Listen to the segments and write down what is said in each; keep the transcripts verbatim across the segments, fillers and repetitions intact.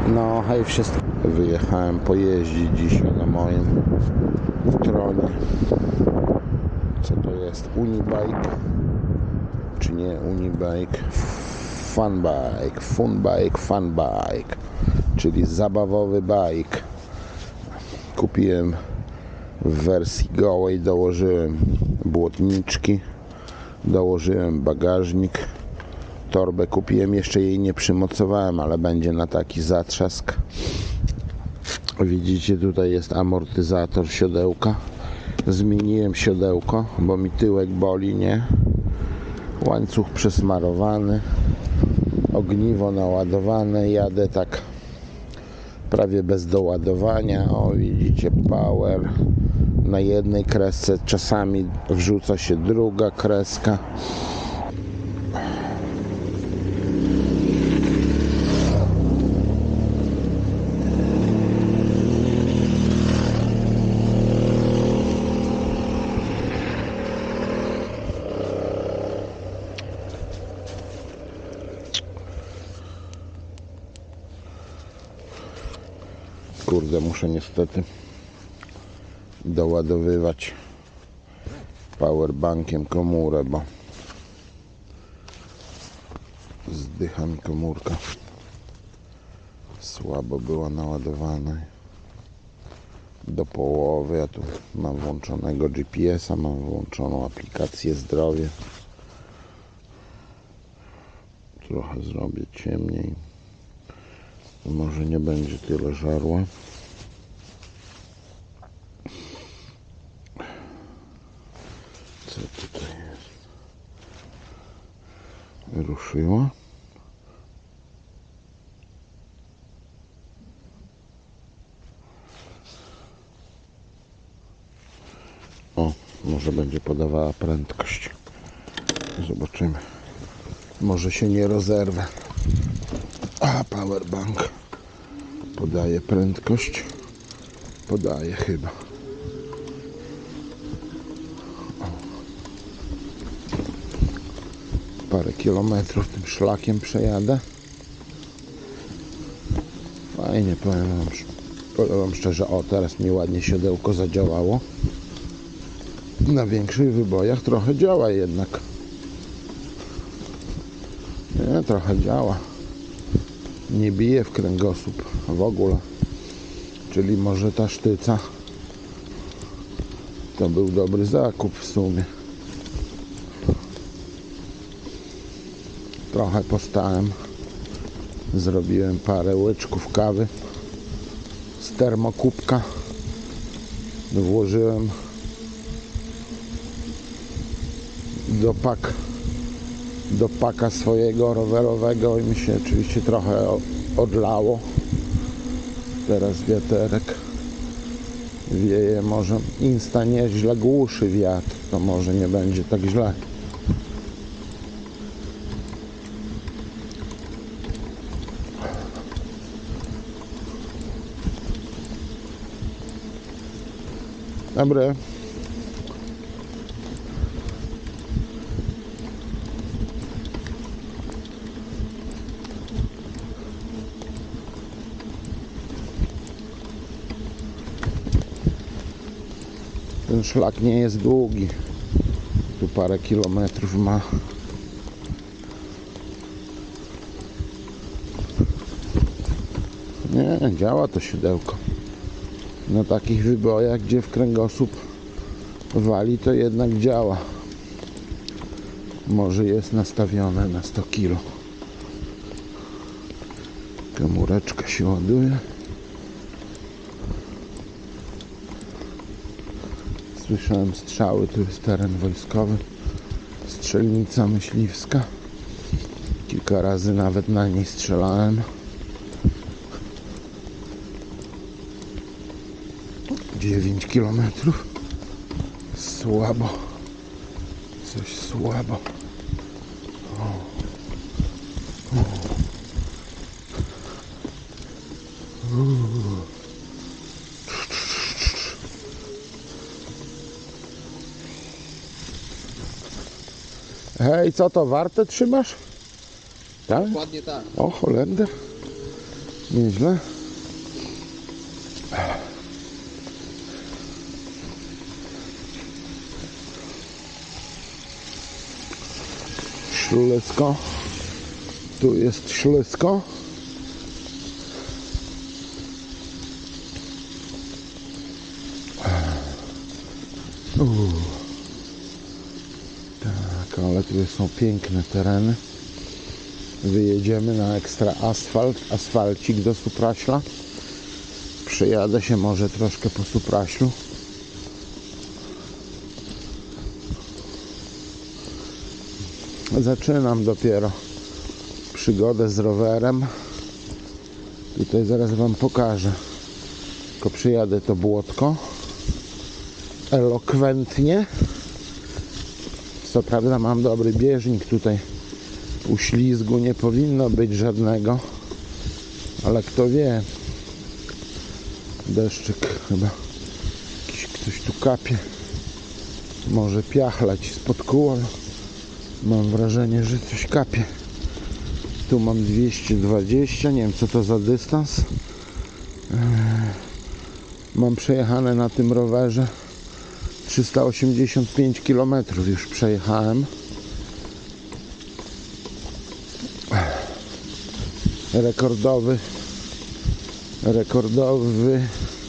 No hej wszystko. Wyjechałem pojeździć dzisiaj na moim tronie. Co to jest? Unibike? Czy nie Unibike? Funbike, Funbike, Funbike, czyli zabawowy bike. Kupiłem w wersji gołej, dołożyłem błotniczki, dołożyłem bagażnik, torbę kupiłem, jeszcze jej nie przymocowałem, ale będzie na taki zatrzask. Widzicie, tutaj jest amortyzator siodełka. Zmieniłem siodełko, bo mi tyłek boli, nie? Łańcuch przesmarowany, ogniwo naładowane, jadę tak prawie bez doładowania. O, widzicie, power na jednej kresce, czasami wrzuca się druga kreska. Kurde, muszę niestety doładowywać powerbankiem komórę, bo zdycha mi komórka. Słabo była naładowana do połowy. Ja tu mam włączonego G P S a, mam włączoną aplikację zdrowie. Trochę zrobię ciemniej, może nie będzie tyle żarła. Co tutaj jest? Ruszyła. O, może będzie podawała prędkość. Zobaczymy. Może się nie rozerwę. A, powerbank podaje prędkość. Podaje chyba. O. Parę kilometrów tym szlakiem przejadę. Fajnie, powiem wam, powiem wam szczerze. O, teraz mi ładnie siodełko zadziałało. Na większych wybojach trochę działa jednak. Nie, trochę działa. Nie bije w kręgosłup w ogóle. Czyli może ta sztyca to był dobry zakup w sumie. Trochę postałem. Zrobiłem parę łyczków kawy z termokubka. Włożyłem do pak do paka swojego rowerowego i mi się oczywiście trochę odlało. Teraz wiaterek wieje, może insta nieźle głuszy wiatr, to może nie będzie tak źle. Dobry. Ten szlak nie jest długi. Tu parę kilometrów ma. Nie, działa to siodełko. Na takich wybojach, gdzie w kręgosłup wali, to jednak działa. Może jest nastawione na sto kilo. Komóreczka się ładuje. Słyszałem strzały, tu jest teren wojskowy. Strzelnica myśliwska. Kilka razy nawet na niej strzelałem. dziewięć kilometrów. Słabo. Coś słabo. O. O. Uuu. Hej, co to, warte trzymasz? Tak? Dokładnie tak. O, Holender. Nieźle. Ślisko. Tu jest ślisko. Uuu. Tak, ale tu są piękne tereny. Wyjedziemy na ekstra asfalt, asfalcik do Supraśla. Przejadę się może troszkę po Supraślu. Zaczynam dopiero przygodę z rowerem. Tutaj zaraz wam pokażę. Tylko przyjadę to błotko. Elokwentnie. Co prawda mam dobry bieżnik tutaj. Uślizgu nie powinno być żadnego. Ale kto wie. Deszczyk chyba. Jakiś ktoś tu kapie. Może piachlać spod kół, ale mam wrażenie, że coś kapie. Tu mam dwieście dwadzieścia. Nie wiem co to za dystans. Mam przejechane na tym rowerze trzysta osiemdziesiąt pięć kilometrów już przejechałem. Rekordowy rekordowy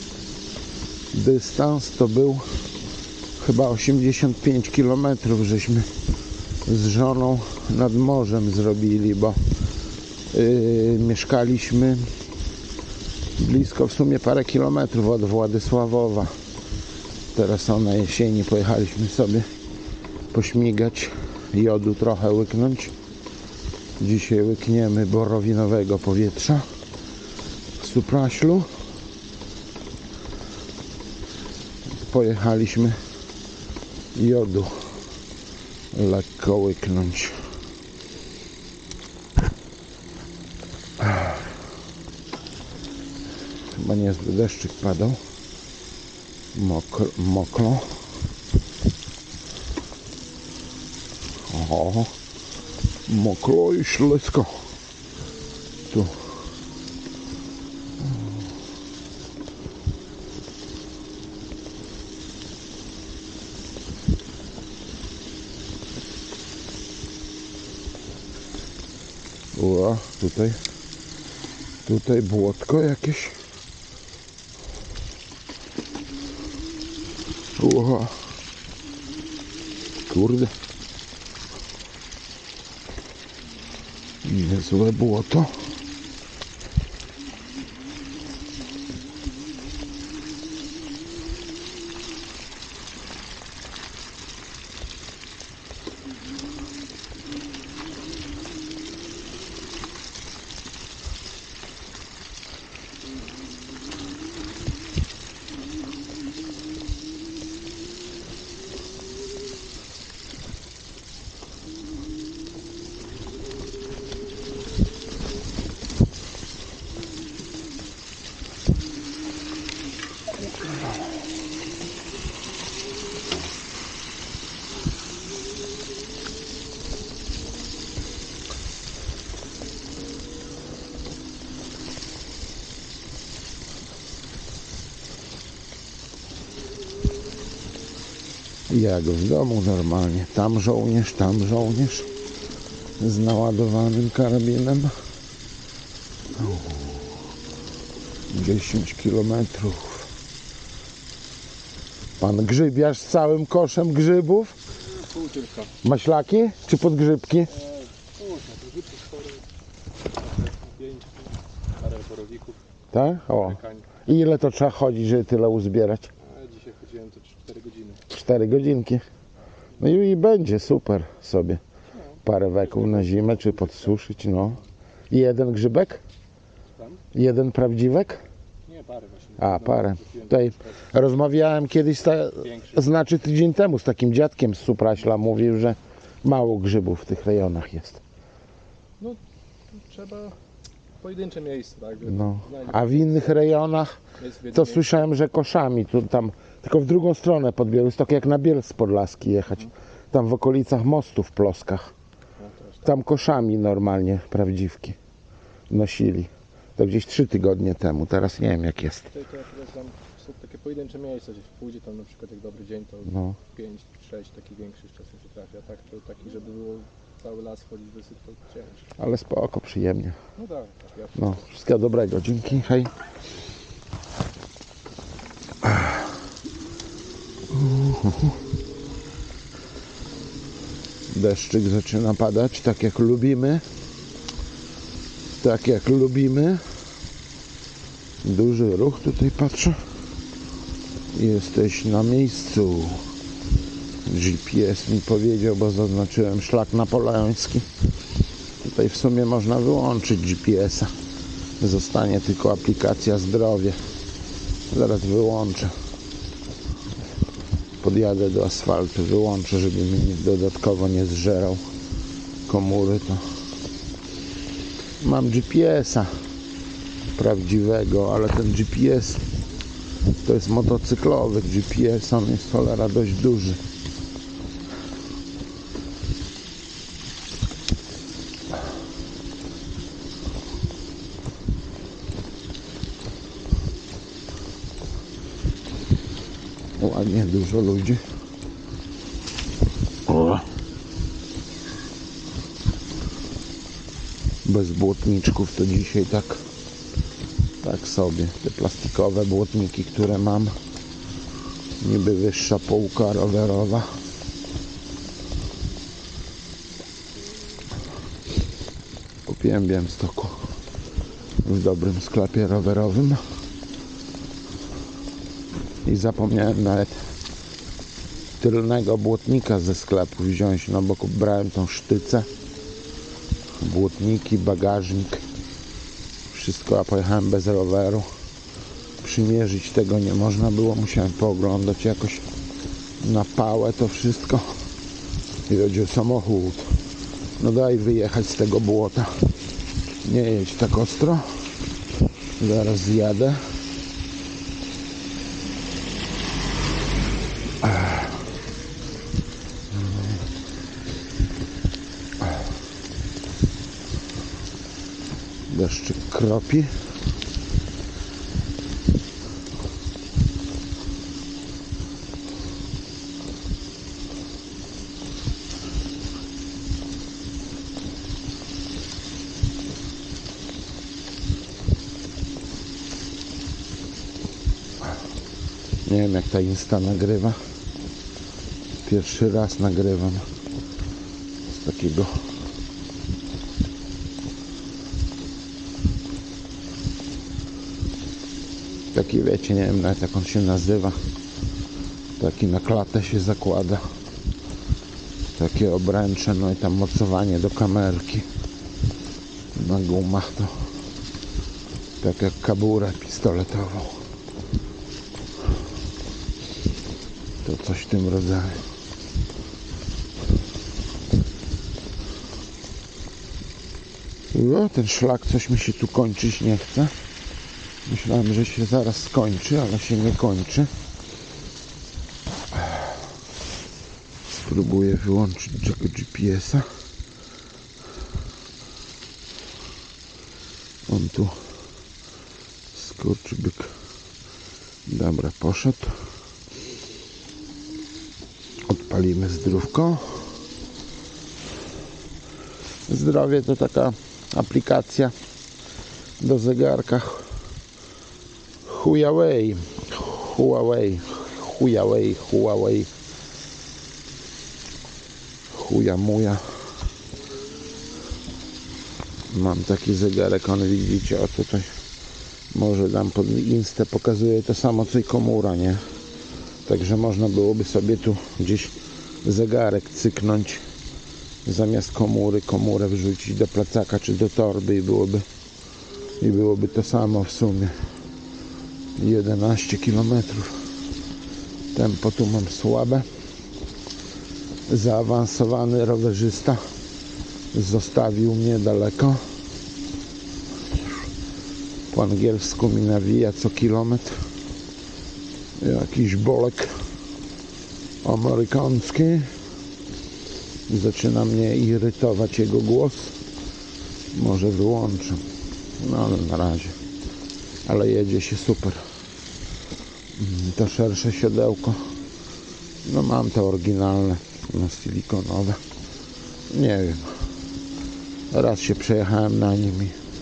dystans to był chyba osiemdziesiąt pięć kilometrów, żeśmy z żoną nad morzem zrobili, bo yy, mieszkaliśmy blisko w sumie parę kilometrów od Władysławowa. Teraz o na jesieni pojechaliśmy sobie pośmigać, jodu trochę łyknąć. Dzisiaj łykniemy borowinowego powietrza w Supraślu. Pojechaliśmy jodu lekko łyknąć. Chyba niezły deszczyk padał. Mokro, mokro. O, mokro i ślisko. Tu. O, tutaj. Tutaj błotko jakieś. O, kurde. Niezłe błoto. Jak w domu normalnie. Tam żołnierz, tam żołnierz z naładowanym karabinem. dziesięć kilometrów. Pan grzybiarz z całym koszem grzybów? Pół tylko. Maślaki czy podgrzybki? Eee, pół, podgrzybki cztery, pięć, parę borowików. Tak? O. Czekań. I ile to trzeba chodzić, żeby tyle uzbierać? A dzisiaj chodziłem to cztery godziny. cztery godzinki. No i, i będzie super sobie. Parę weków na zimę, czy podsuszyć, no. I jeden grzybek? Tam? Jeden prawdziwek? Nie, parę właśnie. A, No, parę. kupiłem Tutaj troszkę rozmawiałem kiedyś, ta, większy. znaczy tydzień temu z takim dziadkiem z Supraśla, mówił, że mało grzybów w tych rejonach jest. No, trzeba pojedyncze miejsce, tak? żeby No. znaleźć. A w innych rejonach Jest w jednym to miejscu. słyszałem, że koszami, tu, tam, tylko w drugą stronę pod Białystok, jak na Bielsk Podlaski jechać. Tam w okolicach mostu w Ploskach. No, też tak. Tam koszami normalnie prawdziwki nosili. To gdzieś trzy tygodnie temu, teraz nie wiem jak jest. Tutaj to akurat tam są takie pojedyncze miejsca, gdzieś pójdzie tam na przykład jak dobry dzień, to No. pięć, sześć takich większych czasem się trafia. Tak, to taki, żeby było cały las chodzić dosyć, to ciężko. Ale spoko, przyjemnie. No tak, tak, ja No, wszystkiego dobrego, dzięki, hej. Deszczyk zaczyna padać, tak jak lubimy. Tak jak lubimy. Duży ruch tutaj patrzę. Jesteś na miejscu. G P S mi powiedział, bo zaznaczyłem szlak napoleoński. Tutaj w sumie można wyłączyć G P S a. Zostanie tylko aplikacja zdrowie. Zaraz wyłączę. Podjadę do asfaltu, wyłączę, żeby mi nic dodatkowo nie zżerał komóry. To mam G P S a prawdziwego, ale ten G P S to jest motocyklowy G P S, on jest cholera dość duży. Ładnie dużo ludzi. O. Bez błotniczków to dzisiaj tak tak sobie. Te plastikowe błotniki, które mam, niby wyższa półka rowerowa. Kupiłem w Białymstoku w dobrym sklepie rowerowym i zapomniałem nawet tylnego błotnika ze sklepu wziąć, no bo brałem tą sztycę, błotniki, bagażnik, wszystko, a pojechałem bez roweru. Przymierzyć tego nie można było, musiałem pooglądać jakoś na pałę to wszystko. I będzie samochód. No daj wyjechać z tego błota. Nie jedź tak ostro. Zaraz zjadę. Deszczyk kropi. Nie wiem jak ta Insta nagrywa. Pierwszy raz nagrywam z takiego taki, wiecie, nie wiem nawet jak on się nazywa, taki na klatę się zakłada, takie obręcze, no i tam mocowanie do kamerki na gumach, to tak jak kaburę pistoletową, to coś w tym rodzaju. O, ten szlak coś mi się tu kończyć nie chce. Myślałem, że się zaraz skończy, ale się nie kończy. Spróbuję wyłączyć tego G P S a. On tu skurczybyk. Dobra, poszedł. Odpalimy zdrówko. Zdrowie to taka aplikacja do zegarka Huawei, Huawei, Huawei, Huawei, chuja muja. Mam taki zegarek, on widzicie, o tutaj może dam pod Instę, pokazuje to samo co i komóra, nie? Także można byłoby sobie tu gdzieś zegarek cyknąć, zamiast komury, komórę wrzucić do plecaka czy do torby i byłoby i byłoby to samo w sumie. jedenaście kilometrów. Tempo tu mam słabe. Zaawansowany rowerzysta zostawił mnie daleko. Po angielsku mi nawija co kilometr. Jakiś bolek amerykański. Zaczyna mnie irytować jego głos. Może wyłączę. No ale na razie. Ale jedzie się super. To szersze siodełko. No mam te oryginalne, no silikonowe. Nie wiem. Raz się przejechałem na nim.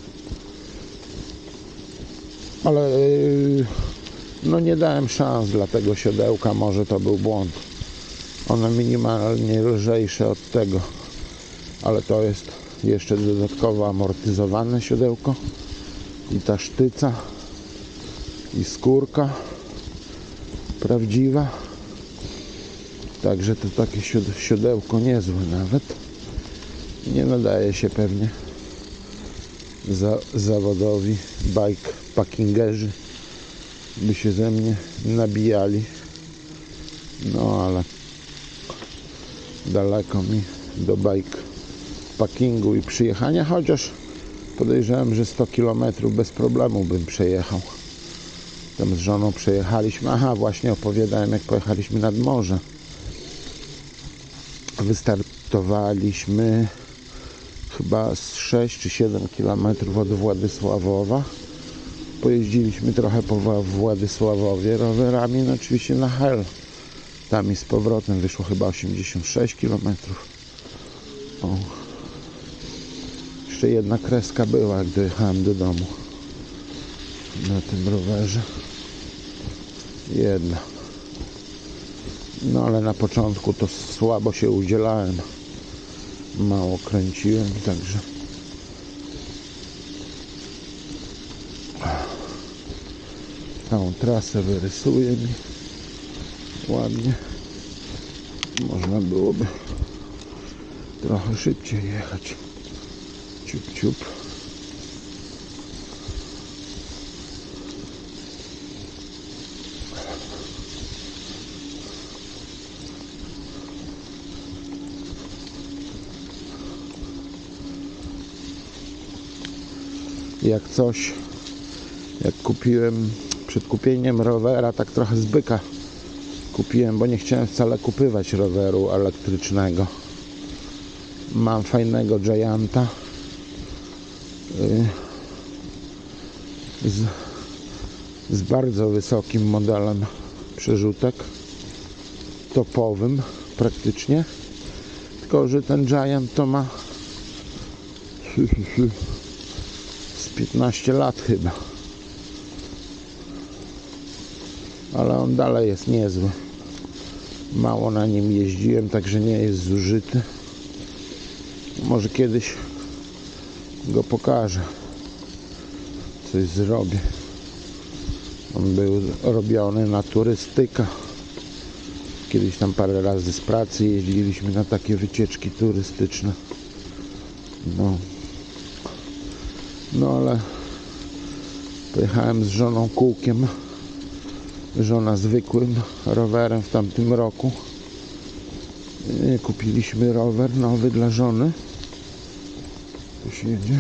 Ale yy, no nie dałem szans dla tego siodełka. Może to był błąd. One minimalnie lżejsze od tego. Ale to jest jeszcze dodatkowo amortyzowane siodełko. I ta sztyca. I skórka prawdziwa. Także to takie siodełko niezłe nawet. Nie nadaje się pewnie za zawodowi bikepackingerzy by się ze mnie nabijali. No ale daleko mi do bikepackingu i przyjechania, chociaż podejrzewam, że sto kilometrów bez problemu bym przejechał. Tam z żoną przejechaliśmy. Aha, właśnie opowiadałem, jak pojechaliśmy nad morze. Wystartowaliśmy chyba z sześć czy siedem kilometrów od Władysławowa. Pojeździliśmy trochę po Władysławowie rowerami, no oczywiście na Hel. Tam i z powrotem wyszło chyba osiemdziesiąt sześć kilometrów. O. Jeszcze jedna kreska była, jak dojechałem do domu na tym rowerze. Jedna. No ale na początku to słabo się udzielałem. Mało kręciłem, także całą trasę wyrysuję mi ładnie. Można byłoby trochę szybciej jechać. Ciup, ciup. Jak coś, jak kupiłem przed kupieniem rowera, tak trochę z byka kupiłem, bo nie chciałem wcale kupywać roweru elektrycznego. Mam fajnego Gianta z, z bardzo wysokim modelem przerzutek, topowym praktycznie, tylko że ten Giant to ma z piętnaście lat chyba, ale on dalej jest niezły. Mało na nim jeździłem, także nie jest zużyty. Może kiedyś go pokażę, coś zrobię. On był robiony na turystyka. Kiedyś tam parę razy z pracy jeździliśmy na takie wycieczki turystyczne. No, no ale pojechałem z żoną kółkiem, żona zwykłym rowerem w tamtym roku. Kupiliśmy rower nowy dla żony. Tu się jedzie.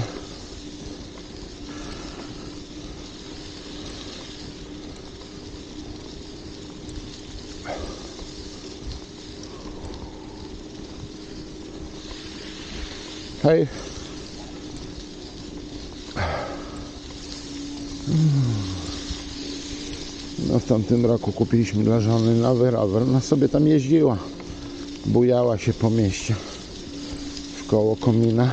Hej. No w tamtym roku kupiliśmy dla żony nowy rower. No sobie tam jeździła. Bujała się po mieście w koło komina.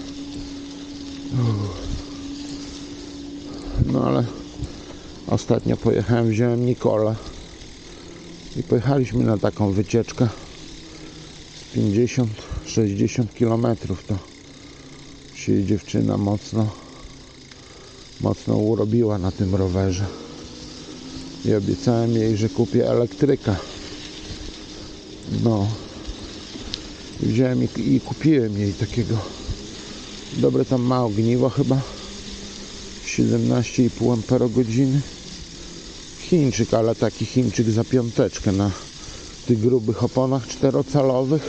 No ale ostatnio pojechałem, wziąłem Nikolę i pojechaliśmy na taką wycieczkę pięćdziesiąt sześćdziesiąt kilometrów. To się dziewczyna mocno mocno urobiła na tym rowerze i obiecałem jej, że kupię elektryka. No i wziąłem i, i kupiłem jej takiego. Dobre tam ma ogniwo chyba siedemnaście i pół amperogodziny. Chińczyk, ale taki Chińczyk za piąteczkę na tych grubych oponach czterocalowych.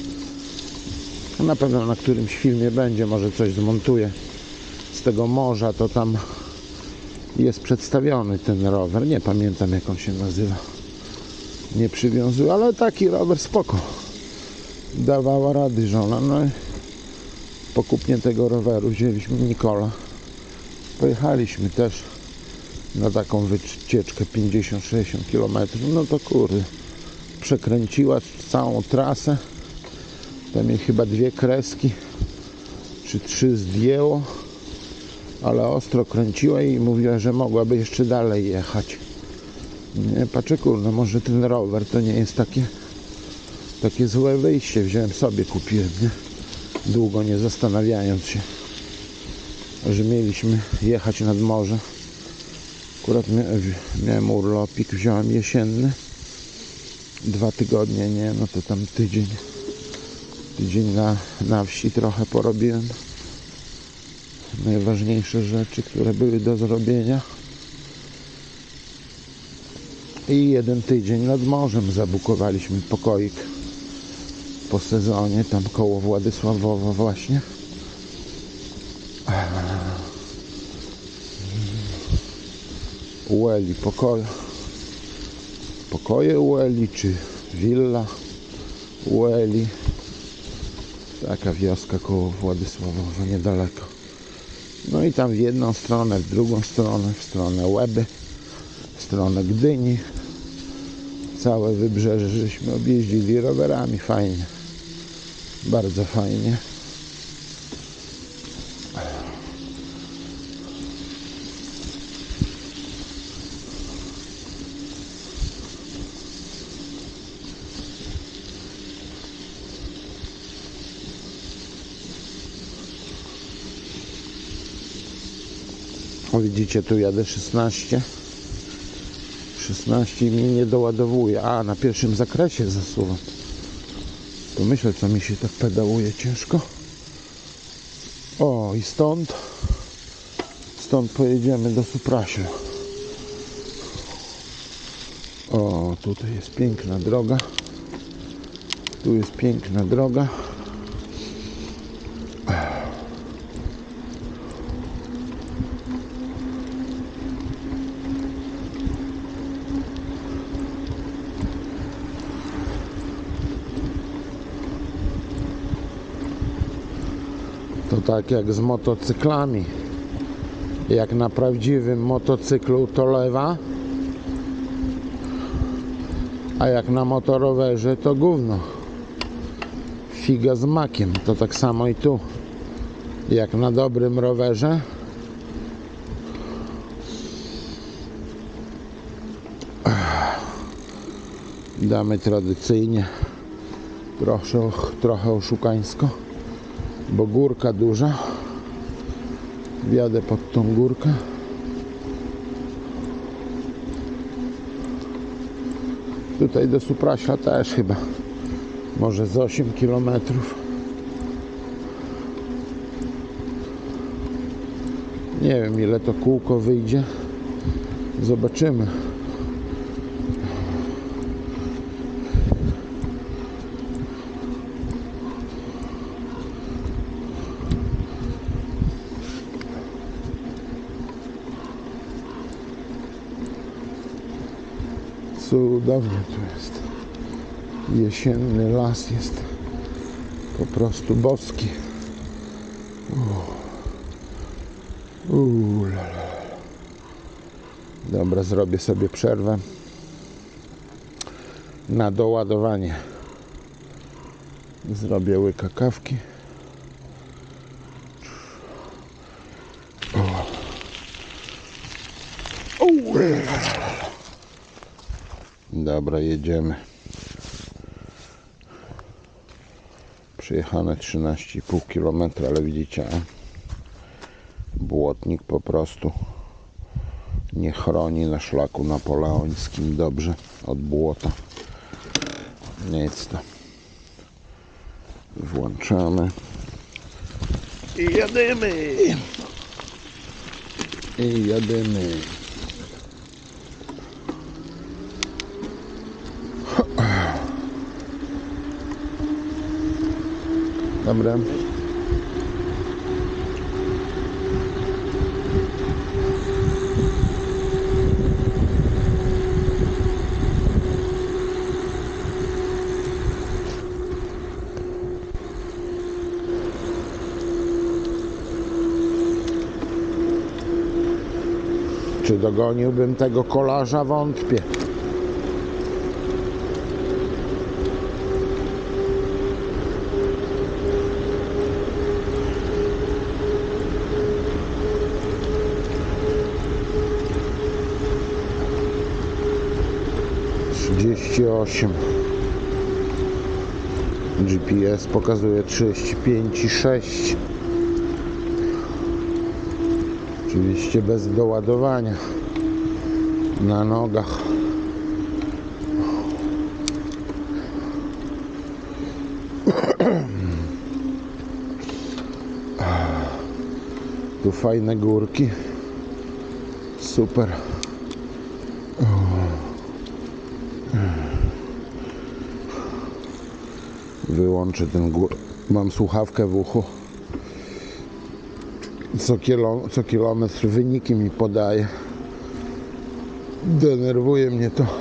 Na pewno na którymś filmie będzie, może coś zmontuję z tego morza, to tam jest przedstawiony ten rower. Nie pamiętam, jak on się nazywa. Nie przywiązuję, ale taki rower spoko. Dawała rady żona. No i po kupnie tego roweru wzięliśmy Nikola Pojechaliśmy też na taką wycieczkę pięćdziesiąt sześćdziesiąt kilometrów. No to kurde, przekręciła całą trasę. Tam jej chyba dwie kreski czy trzy zdjęło, ale ostro kręciła i mówiła, że mogłaby jeszcze dalej jechać. Nie, patrzę, kurde, może ten rower to nie jest takie takie złe wyjście. Wziąłem sobie, kupiłem, nie? Długo nie zastanawiając się, że mieliśmy jechać nad morze. Akurat miałem urlopik, wziąłem jesienny. Dwa tygodnie, nie, no to tam tydzień. Tydzień na, na wsi trochę porobiłem. Najważniejsze rzeczy, które były do zrobienia. I jeden tydzień nad morzem zabukowaliśmy pokoik po sezonie, tam koło Władysławowa właśnie. Ueli pokoje. Pokoje Ueli, czy willa Ueli. Taka wioska koło Władysławowa, niedaleko. No i tam w jedną stronę, w drugą stronę, w stronę Łeby, w stronę Gdyni. Całe wybrzeże żeśmy objeździli rowerami, fajnie. Bardzo fajnie. O, widzicie, tu jadę szesnaście. szesnaście i mnie nie doładowuje. A, na pierwszym zakresie zasuwam. To myślę, co mi się tak pedałuje ciężko. O, i stąd stąd pojedziemy do Supraśla. O, tutaj jest piękna droga. Tu jest piękna droga. To tak jak z motocyklami. Jak na prawdziwym motocyklu to lewa, a jak na motorowerze to gówno. Figa z makiem. To tak samo i tu. Jak na dobrym rowerze damy tradycyjnie trochę, trochę oszukańsko, bo górka duża. Wjadę pod tą górkę. Tutaj do Supraśla też chyba może z osiem kilometrów. Nie wiem, ile to kółko wyjdzie. Zobaczymy. Cudownie tu jest. Jesienny las jest po prostu boski. Uuu, la, la. Dobra, zrobię sobie przerwę na doładowanie. Zrobię łyka kawki. Uuu, la, la, la. Dobra, jedziemy. Przejechane trzynaście i pół kilometra, ale widzicie, błotnik po prostu nie chroni na szlaku napoleońskim dobrze od błota. Nic to. Włączamy i jadymy. I jadymy. Dobra. Czy dogoniłbym tego kolarza? Wątpię. trzydzieści osiem. G P S pokazuje trzydzieści pięć i sześć. Oczywiście bez doładowania na nogach. Tu fajne górki. Super. Wyłączę ten gór. Mam słuchawkę w uchu. Co, kilo, co kilometr wyniki mi podaje. Denerwuje mnie to.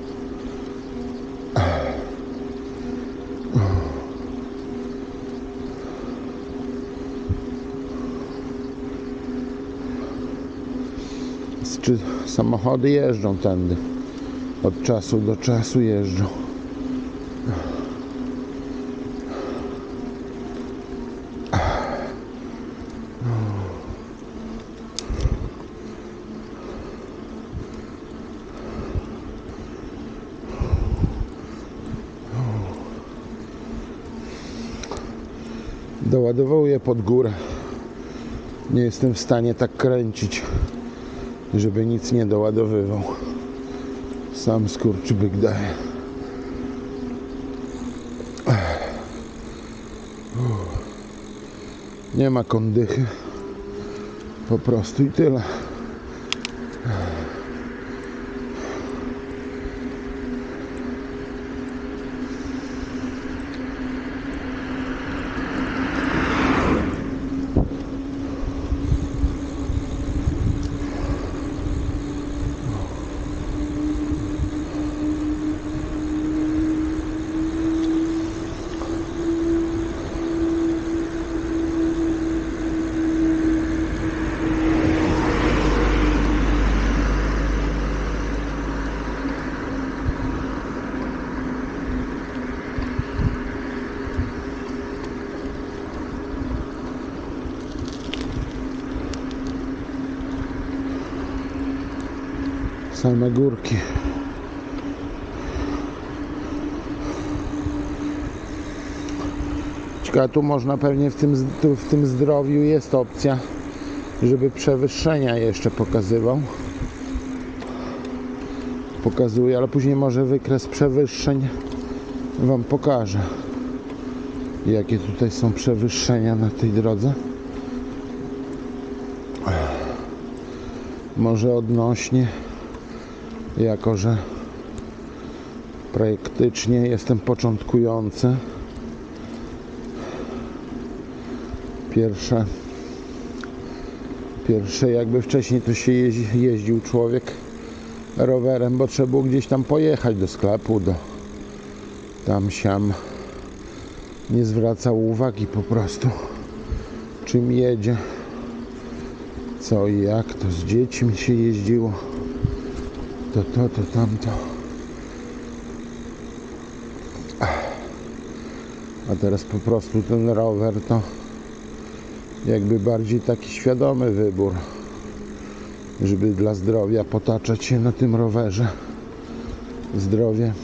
Czy samochody jeżdżą tędy? Od czasu do czasu jeżdżą. Doładowuję pod górę. Nie jestem w stanie tak kręcić, żeby nic nie doładowywał. Sam skurczybyk daje. Nie ma kondychy. Po prostu i tyle. Same górki. Ciekawe, tu można pewnie w tym, tu w tym zdrowiu jest opcja, żeby przewyższenia jeszcze pokazywał. Pokazuje, ale później może wykres przewyższeń wam pokażę, jakie tutaj są przewyższenia na tej drodze. Może odnośnie, jako że praktycznie jestem początkujący. Pierwsze, pierwsze jakby wcześniej to się jeździ, jeździł człowiek rowerem, bo trzeba było gdzieś tam pojechać do sklepu, do tam siam. Nie zwracał uwagi po prostu, czym jedzie, co i jak. To z dziećmi się jeździło, to to, to tamto. A teraz po prostu ten rower to jakby bardziej taki świadomy wybór, żeby dla zdrowia potaczać się na tym rowerze. Zdrowie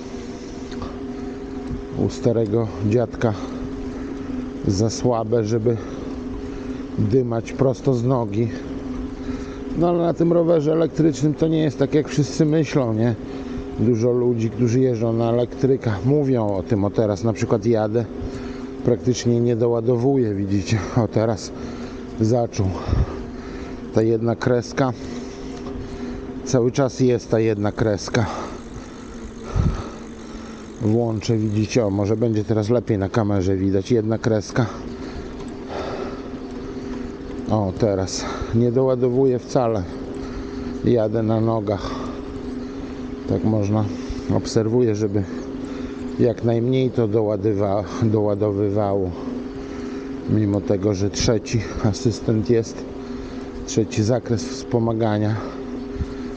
u starego dziadka za słabe, żeby dymać prosto z nogi. No ale na tym rowerze elektrycznym to nie jest tak, jak wszyscy myślą, nie? Dużo ludzi, którzy jeżdżą na elektrykach, mówią o tym. O, teraz na przykład jadę, praktycznie nie doładowuję, widzicie? O, teraz zaczął. Ta jedna kreska, cały czas jest ta jedna kreska. Włączę, widzicie? O, może będzie teraz lepiej na kamerze widać. Jedna kreska. O, teraz nie doładowuję wcale. Jadę na nogach. Tak można, obserwuję, żeby jak najmniej to doładywa, doładowywało. Mimo tego, że trzeci asystent jest, trzeci zakres wspomagania,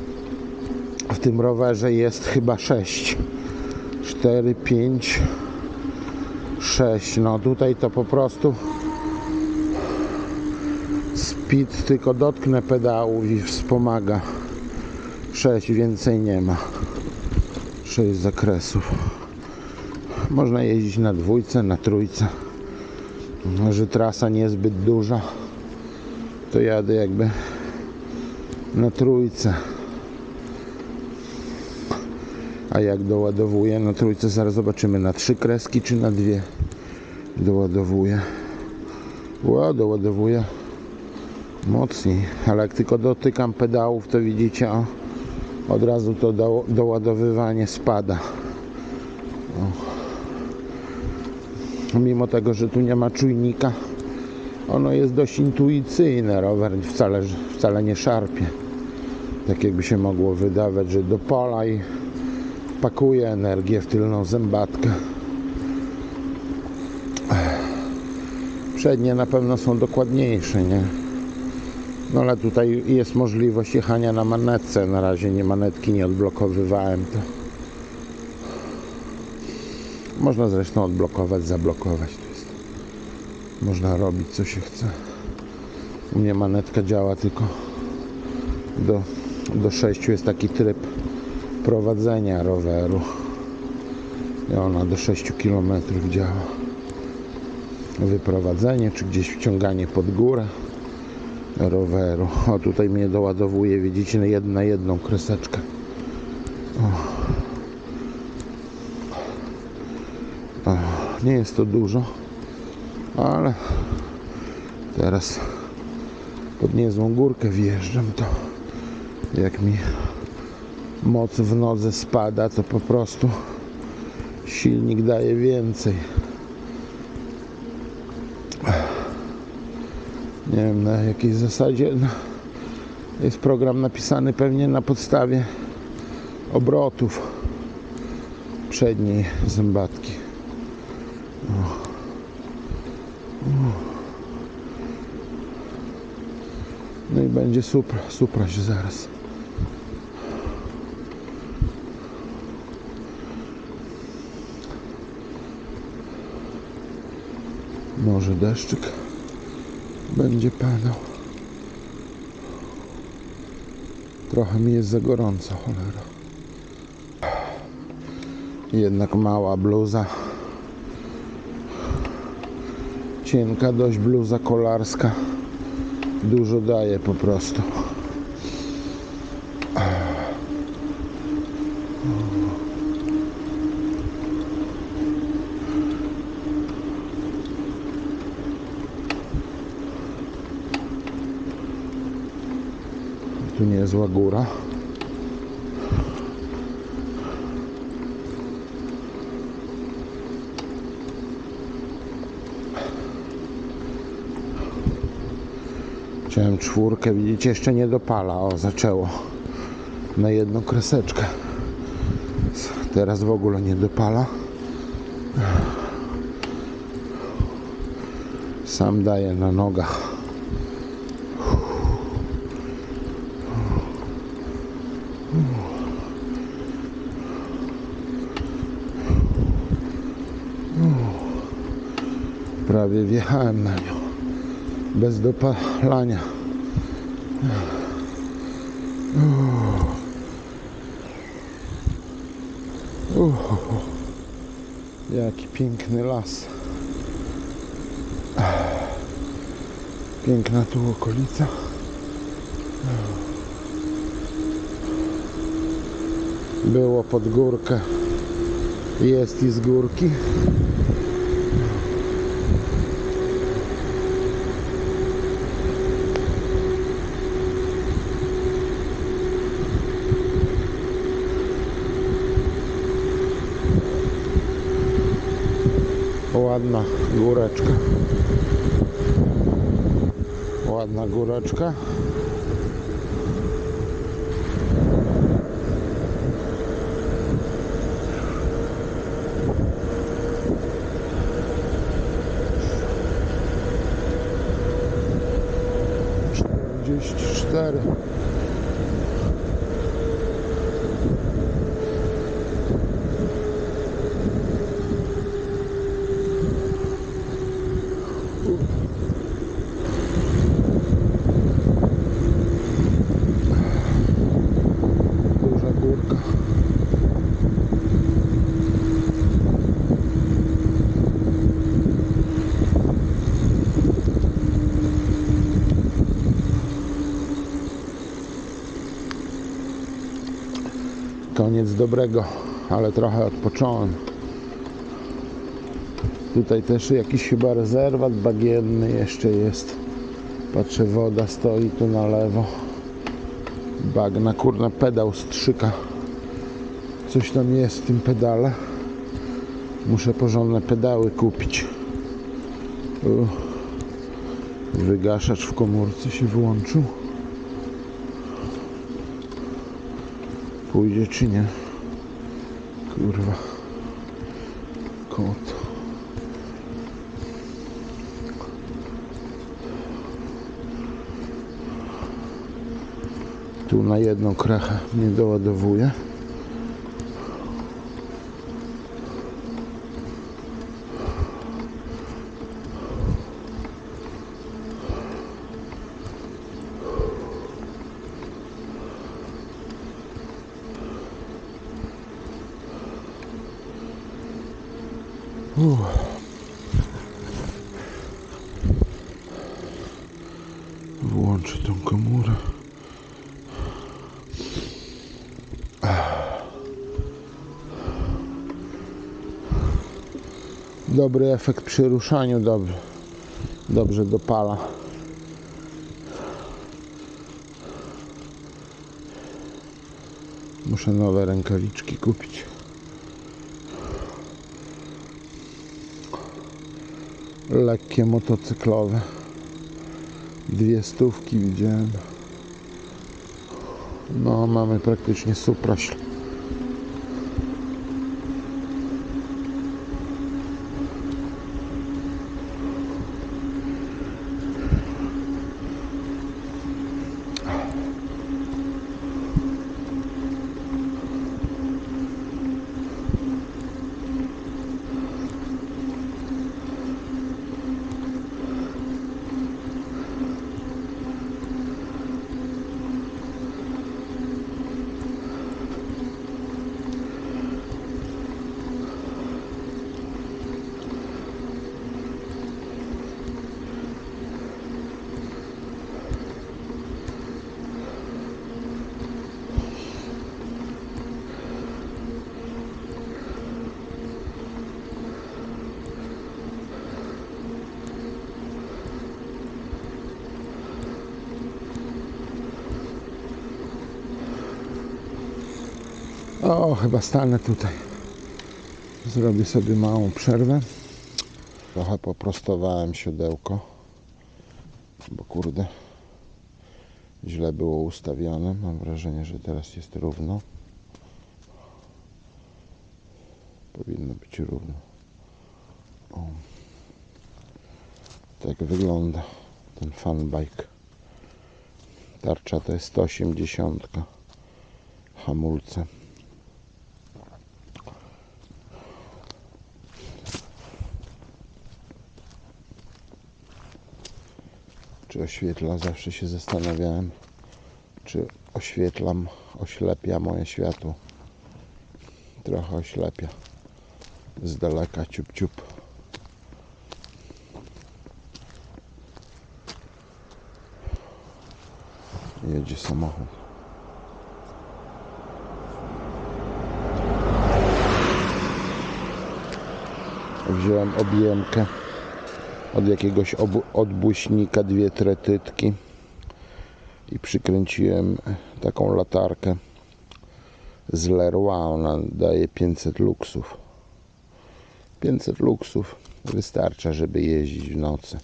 tym rowerze jest chyba sześć. cztery, pięć, sześć. No tutaj to po prostu speed, tylko dotknę pedałów i wspomaga. sześć, więcej nie ma. sześć zakresów. Można jeździć na dwójce, na trójce. Że trasa niezbyt duża, to jadę jakby na trójce. A jak doładowuję na trójce, zaraz zobaczymy, na trzy kreski czy na dwie doładowuję. Ło, doładowuję mocniej, ale jak tylko dotykam pedałów, to widzicie, o, od razu to do, doładowywanie spada. O. Mimo tego, że tu nie ma czujnika, ono jest dość intuicyjne. Rower wcale, wcale nie szarpie. Tak jakby się mogło wydawać, że dopala i pakuje energię w tylną zębatkę. Przednie na pewno są dokładniejsze, nie? No ale tutaj jest możliwość jechania na manetce. Na razie nie manetki nie odblokowywałem, to można zresztą odblokować, zablokować. To jest. Można robić co się chce. U mnie manetka działa tylko do, do sześciu. Jest taki tryb prowadzenia roweru i ona do sześciu kilometrów działa. Wyprowadzenie czy gdzieś wciąganie pod górę roweru. O, tutaj mnie doładowuje, widzicie, na jedną, na jedną kreseczkę. O. O, nie jest to dużo, ale teraz pod niezłą górkę wjeżdżam, to jak mi moc w nodze spada, to po prostu silnik daje więcej. Nie wiem na jakiej zasadzie. Jest program napisany pewnie na podstawie obrotów przedniej zębatki. No i będzie Supra, Supra się zaraz. Może deszczyk będzie padał. Trochę mi jest za gorąco, cholera. Jednak mała bluza. Cienka dość bluza kolarska. Dużo daje po prostu. Tu niezła góra. Chciałem czwórkę, widzicie, jeszcze nie dopala. O, zaczęło na jedną kreseczkę. Teraz w ogóle nie dopala. Sam daje na nogach. Prawie wjechałem na nią. Bez dopalania. Uh, jaki piękny las. Piękna tu okolica. Było pod górkę. Jest i z górki. Ładna góreczka. Ładna góreczka. czterdzieści cztery. komórka. Koniec dobrego, ale trochę odpocząłem. Tutaj też jakiś chyba rezerwat bagienny jeszcze jest. Patrzę, woda stoi tu na lewo. Bagna, kurna, pedał strzyka. Coś tam jest w tym pedale. Muszę porządne pedały kupić. U. Wygaszacz w komórce się włączył. Pójdzie czy nie? Kurwa. Kot. Tu na jedną krechę nie doładowuje. Uff. Włączę tą komórę. Dobry efekt przy ruszaniu, dobrze, dobrze dopala. Muszę nowe rękawiczki kupić. Lekkie motocyklowe. Dwie stówki widziałem. No, mamy praktycznie supraśl. O, chyba stanę tutaj. Zrobię sobie małą przerwę. Trochę poprostowałem siodełko, bo kurde, źle było ustawione. Mam wrażenie, że teraz jest równo. Powinno być równo. O. Tak wygląda ten funbike. Tarcza to jest sto osiemdziesiąt. Hamulce. Czy oświetla? Zawsze się zastanawiałem, czy oświetlam, oślepia moje światło. Trochę oślepia. Z daleka, ciup ciup. Jedzie samochód. Wziąłem objemkę od jakiegoś odbłyśnika, dwie tretytki i przykręciłem taką latarkę z Leroy. Ona daje pięćset luksów. pięćset luksów wystarcza, żeby jeździć w nocy.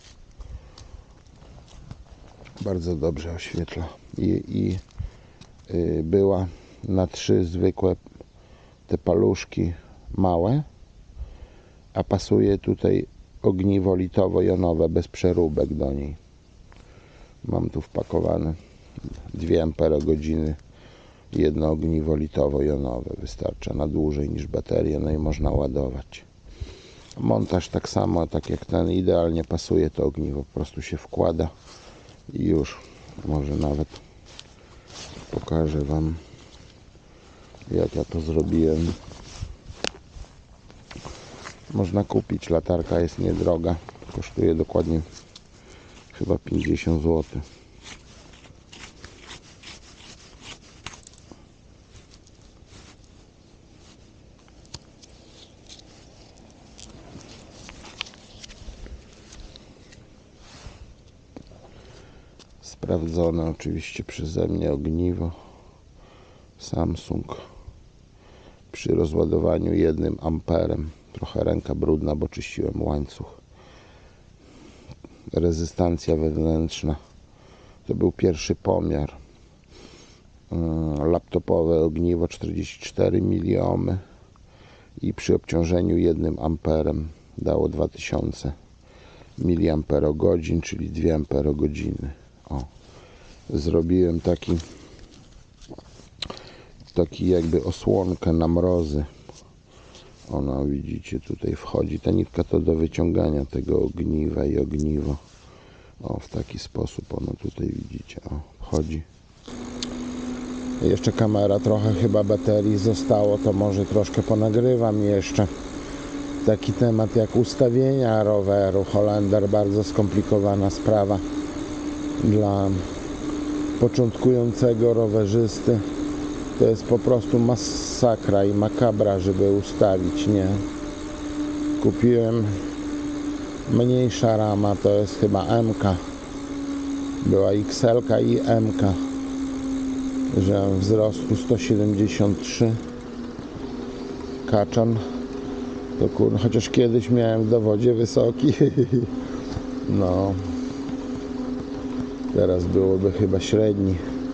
Bardzo dobrze oświetla. I, i y, była na trzy zwykłe te paluszki małe, a pasuje tutaj ogniwo litowo-jonowe bez przeróbek do niej. Mam tu wpakowane dwie amperogodziny, jedno ogniwo litowo-jonowe. Wystarcza na dłużej niż bateria, no i można ładować. Montaż tak samo, tak jak ten, idealnie pasuje to ogniwo, po prostu się wkłada i już. Może nawet pokażę Wam jak ja to zrobiłem. Można kupić, latarka jest niedroga, kosztuje dokładnie chyba pięćdziesiąt złotych. Sprawdzone oczywiście przeze mnie ogniwo Samsung przy rozładowaniu jednym amperem. Trochę ręka brudna, bo czyściłem łańcuch. Rezystancja wewnętrzna to był pierwszy pomiar. Laptopowe ogniwo czterdzieści cztery miliohmy i przy obciążeniu jednym amperem dało dwa tysiące miliamperogodzin, czyli dwie amperogodziny. O, zrobiłem taki taki jakby osłonkę na mrozy. Ona, widzicie, tutaj wchodzi ta nitka, to do wyciągania tego ogniwa i ogniwo. O, w taki sposób ono tutaj, widzicie, o, wchodzi. Jeszcze kamera, trochę chyba baterii zostało, to może troszkę ponagrywam jeszcze. Taki temat jak ustawienia roweru Holender, bardzo skomplikowana sprawa dla początkującego rowerzysty. To jest po prostu masakra i makabra, żeby ustawić, nie? Kupiłem mniejsza rama, to jest chyba M K. Była X L i M K. Że wzrostu sto siedemdziesiąt trzy. Kaczon. To kur... Chociaż kiedyś miałem w dowodzie wysoki. No. Teraz byłoby chyba średni.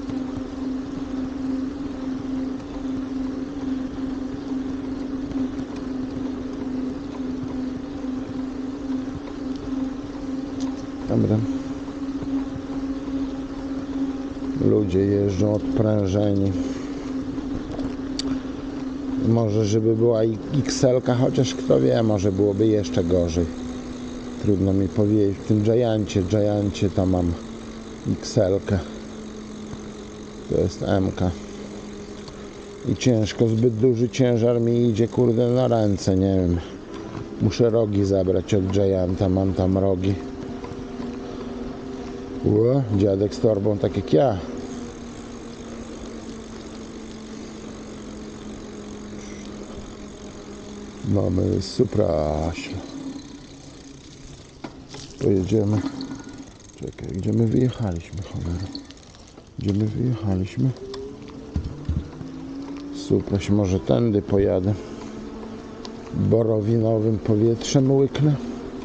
Dobra. Ludzie jeżdżą odprężeni. Może żeby była X L ka, chociaż kto wie, może byłoby jeszcze gorzej. Trudno mi powiedzieć. W tym Giancie, Giancie to mam X L ka. To jest M K. I ciężko, zbyt duży ciężar mi idzie, kurde, na ręce, nie wiem. Muszę rogi zabrać od Gianta, mam tam rogi. Ło, dziadek z torbą, tak jak ja. Mamy Supraśl. Pojedziemy. Czekaj, gdzie my wyjechaliśmy, cholera? Gdzie my wyjechaliśmy? Supraśl, może tędy pojadę. Borowinowym powietrzem łyknę.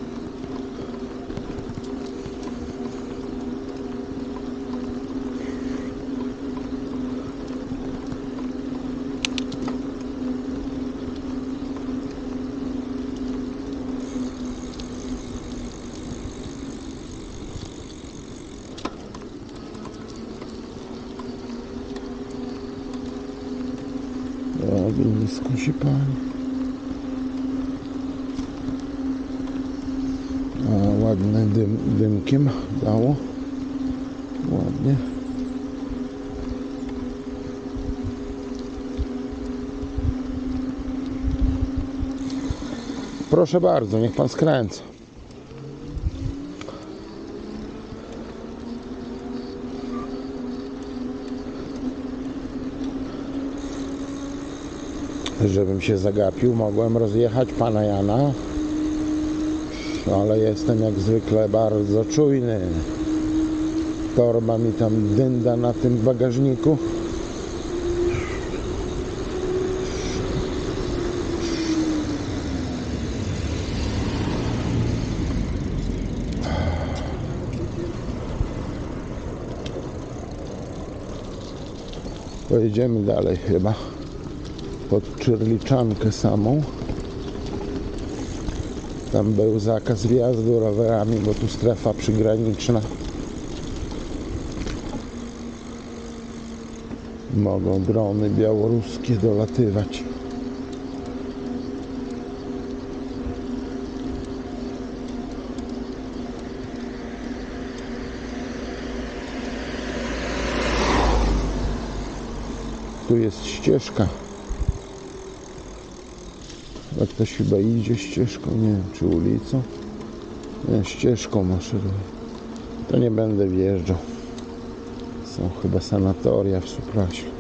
Ognisko się pali. A, ładne dym, dymkiem dało. Ładnie. Proszę bardzo, niech pan skręca. Żebym się zagapił, mogłem rozjechać pana Jana, ale jestem jak zwykle bardzo czujny. Torba mi tam dynda na tym bagażniku. Pojedziemy dalej chyba. Pod Czyrliczankę samą. Tam był zakaz wjazdu rowerami, bo tu strefa przygraniczna. Mogą drony białoruskie dolatywać. Tu jest ścieżka Jak ktoś chyba idzie ścieżką, nie wiem czy ulicą. Nie, ścieżką maszeruje. To nie będę wjeżdżał. Są chyba sanatoria w Supraślu.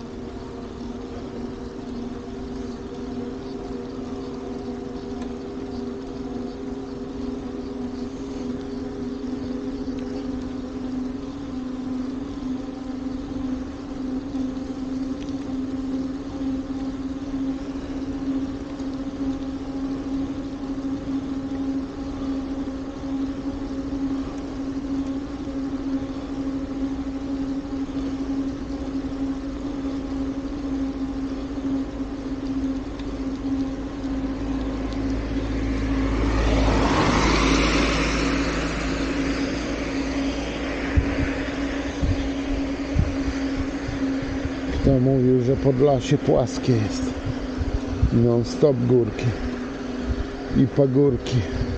Kto mówił, że Podlasie płaskie jest? Non stop górki i pagórki.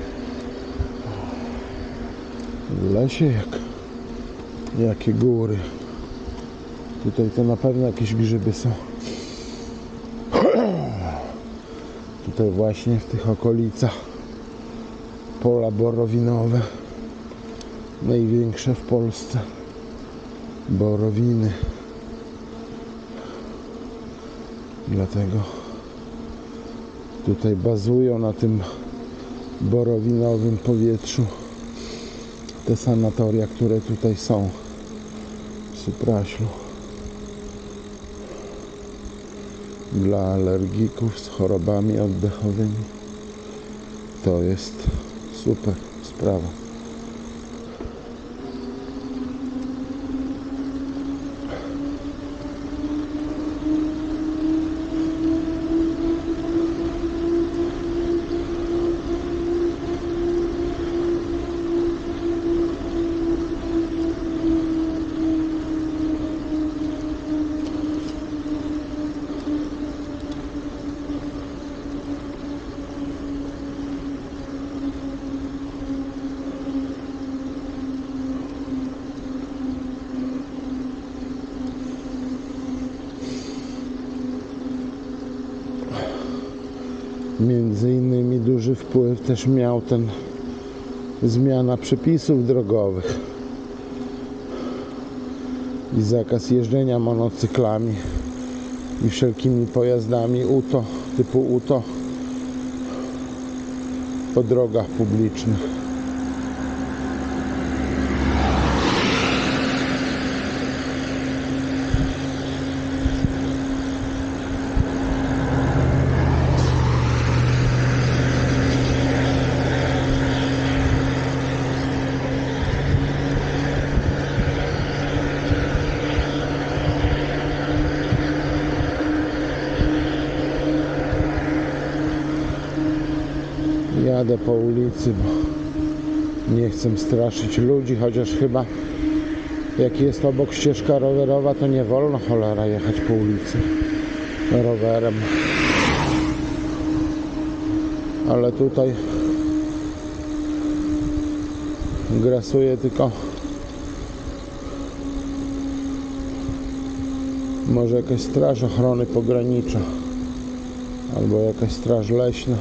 W lesie jak jakie góry. Tutaj to na pewno jakieś grzyby są. Tutaj właśnie w tych okolicach pola borowinowe, największe w Polsce borowiny. Dlatego tutaj bazują na tym borowinowym powietrzu te sanatoria, które tutaj są w Supraślu dla alergików z chorobami oddechowymi. To jest super sprawa. Między innymi duży wpływ też miał ten zmiana przepisów drogowych i zakaz jeżdżenia monocyklami i wszelkimi pojazdami U T O, typu U T O po drogach publicznych. Jadę po ulicy, bo nie chcę straszyć ludzi, chociaż chyba jak jest obok ścieżka rowerowa, to nie wolno cholera jechać po ulicy rowerem. Ale tutaj grasuje tylko może jakaś straż ochrony pogranicza albo jakaś straż leśna.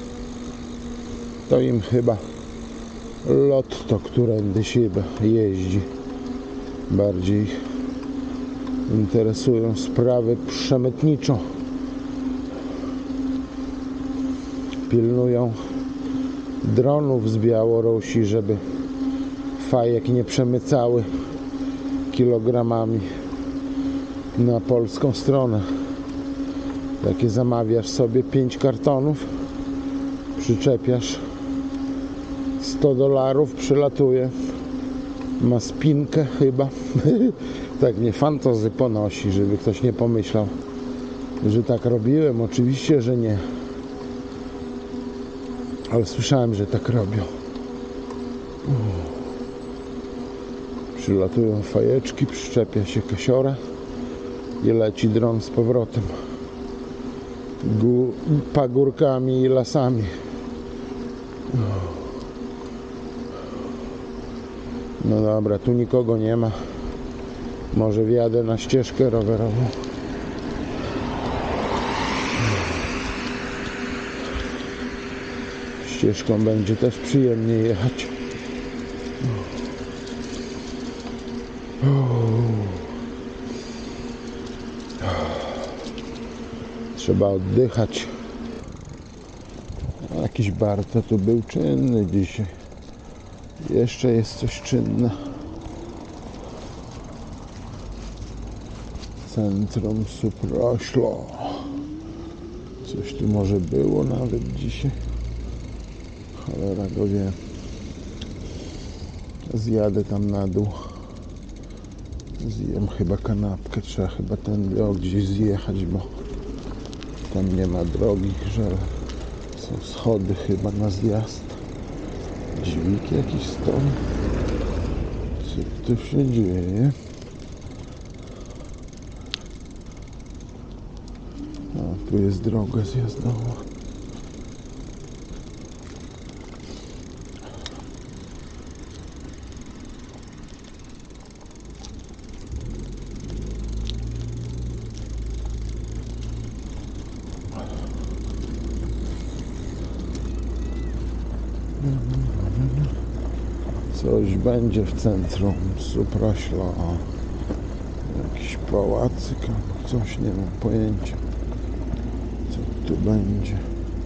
To im chyba lotto, którędy się jeździ. Bardziej ich interesują sprawy przemytnicze. Pilnują dronów z Białorusi, żeby fajek nie przemycały kilogramami na polską stronę. Takie zamawiasz sobie pięć kartonów, przyczepiasz sto dolarów, przylatuje, ma spinkę chyba. Tak mnie fantazy ponosi, żeby ktoś nie pomyślał, że tak robiłem. Oczywiście, że nie, ale słyszałem, że tak robią. Przylatują fajeczki, przyczepia się kasiora i leci dron z powrotem Gó pagórkami i lasami. No dobra, tu nikogo nie ma. Może wjadę na ścieżkę rowerową. ścieżką będzie też przyjemnie jechać. Trzeba oddychać. Jakiś bar to tu był czynny dzisiaj. Jeszcze jest coś czynne. Centrum Suproślo. Coś tu może było nawet dzisiaj. Cholera go wie. Zjadę tam na dół. Zjem chyba kanapkę. Trzeba chyba tędy o gdzieś zjechać, bo tam nie ma drogi, że są schody chyba na zjazd. Dźwig jakiś stoi. Co tu się dzieje? A, tu jest droga zjazdowa. Coś będzie w centrum Suprośla. Jakiś pałacyk albo coś, nie mam pojęcia, co tu będzie.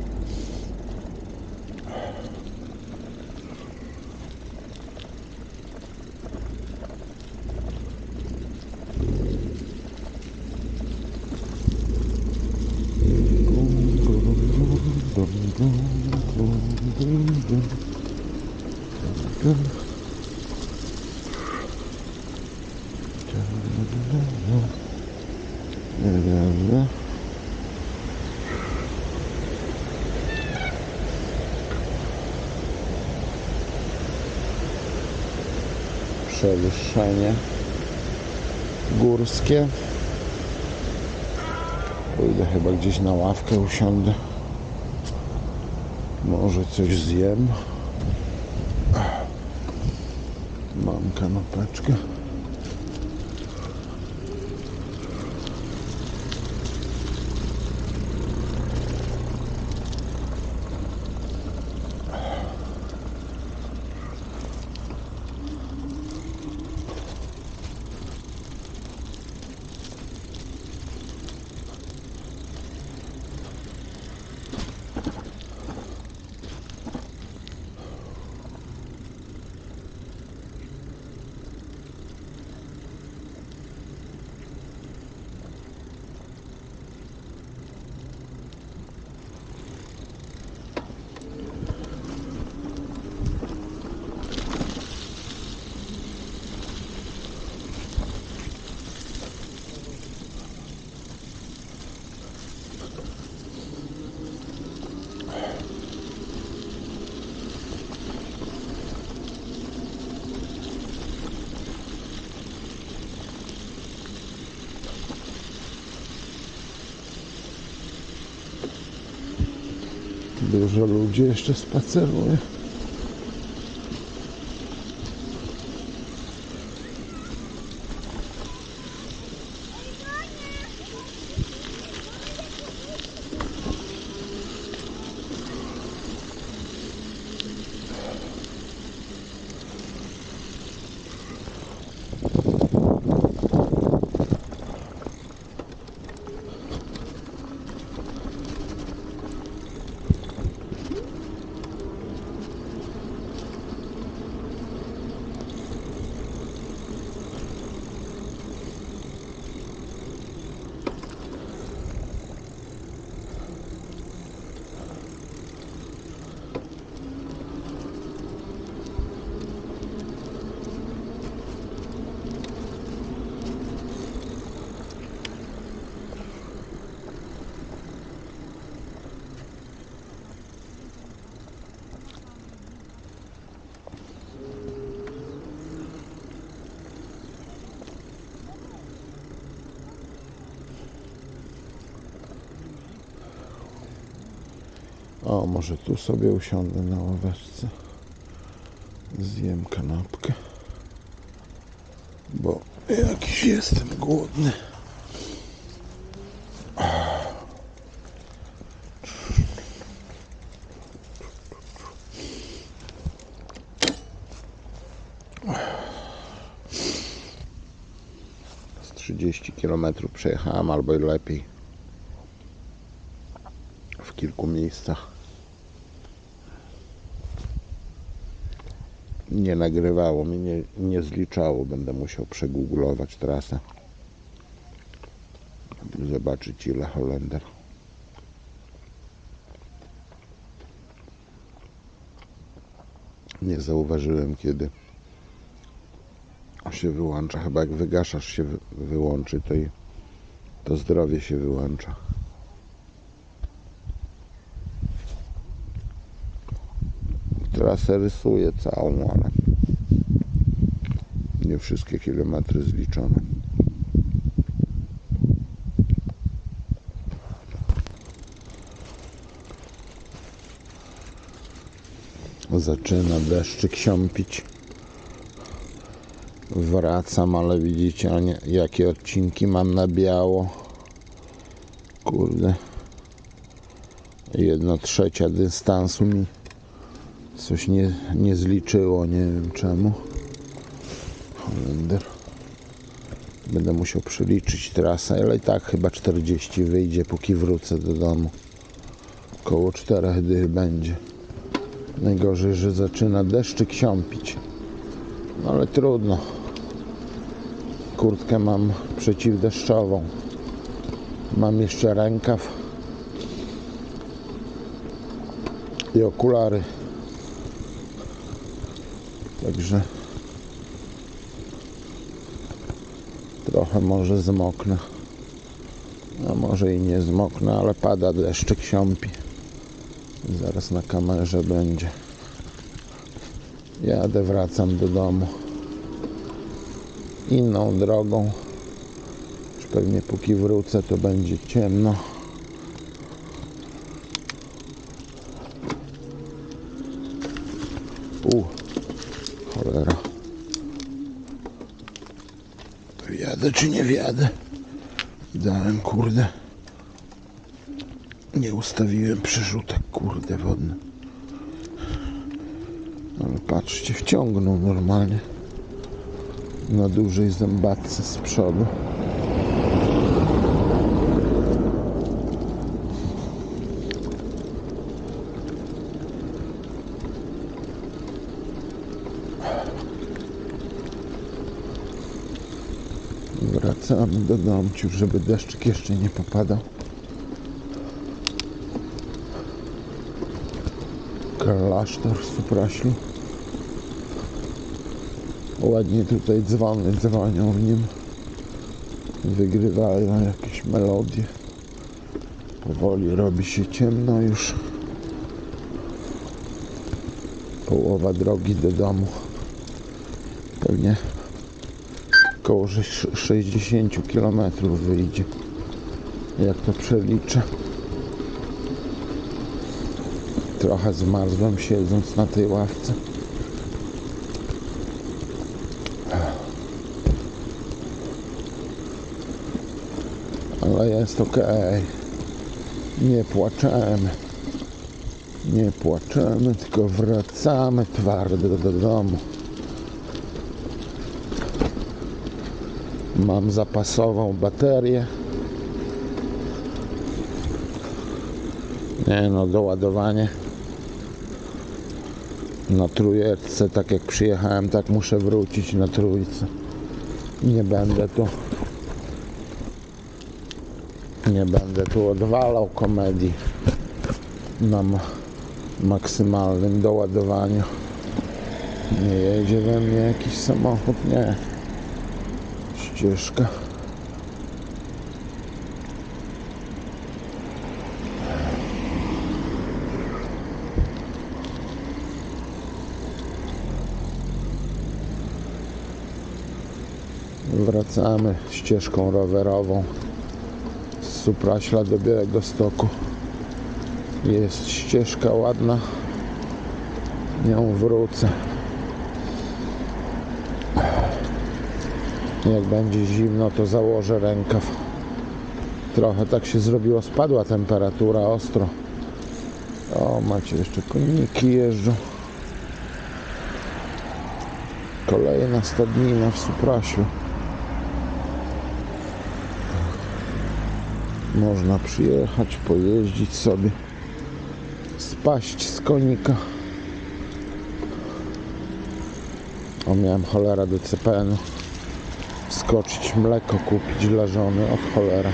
Przewyższenie górskie. Pójdę chyba gdzieś na ławkę, usiądę. Może coś zjem. Mam kanapeczkę. Dużo ludzi jeszcze spaceruje. O, może tu sobie usiądę na ławeczce. Zjem kanapkę. Bo jakiś jestem głodny. trzydzieści kilometrów przejechałem, albo i lepiej w kilku miejscach. Nie nagrywało mi, nie, nie zliczało. Będę musiał przegooglować trasę, aby zobaczyć, ile Holender. Nie zauważyłem, kiedy się wyłącza. Chyba jak wygaszasz się wy- wyłączy, to, i, to zdrowie się wyłącza. Trasę rysuję całą, ale nie wszystkie kilometry zliczone. Zaczyna deszczyk siąpić. Wracam, ale widzicie, a nie, jakie odcinki mam na biało. Kurde. Jedna trzecia dystansu mi coś nie, nie zliczyło, nie wiem czemu. Holender. Będę musiał przeliczyć trasę, ale i tak chyba czterdzieści wyjdzie, póki wrócę do domu. Koło czterech dych będzie. Najgorzej, że zaczyna deszczyk siąpić. No ale trudno. Kurtkę mam przeciwdeszczową. Mam jeszcze rękaw i okulary. Także trochę może zmoknę. A może i nie zmoknę, ale pada deszczyk, siąpi. Zaraz na kamerze będzie. Jadę, wracam do domu. Inną drogą. Już pewnie póki wrócę, to będzie ciemno. U, cholera. Wjadę czy nie wjadę? Dałem, kurde. Nie ustawiłem przerzutek, kurde, wodny. Ale patrzcie, wciągnął normalnie. Na dużej zębatce z przodu. Wracamy do domciu, żeby deszczyk jeszcze nie popadał. Klasztor w Supraślu. Ładnie tutaj dzwony dzwonią w nim. Wygrywają jakieś melodie. Powoli robi się ciemno już. Połowa drogi do domu. Pewnie około sześćdziesiąt kilometrów wyjdzie, jak to przeliczę. Trochę zmarzłem, siedząc na tej ławce. Ale jest ok. Nie płaczemy. Nie płaczemy, tylko wracamy twardo do domu. Mam zapasową baterię. Nie no, doładowanie na trójeczce, tak jak przyjechałem, tak muszę wrócić na trójce. Nie będę tu nie będę tu odwalał komedii na maksymalnym doładowaniu. Nie jedzie we mnie jakiś samochód, nie. Ścieżka. Wracamy ścieżką rowerową z Supraśla do Białegostoku. Jest ścieżka ładna. Nią wrócę. Jak będzie zimno, to założę rękaw. Trochę tak się zrobiło, spadła temperatura ostro. O, macie, jeszcze koniki jeżdżą. Kolejna stadnina w Supraślu. Można przyjechać, pojeździć sobie, spaść z konika. O, miałem cholera do C P N-u wskoczyć, mleko kupić dla żony. Od cholera.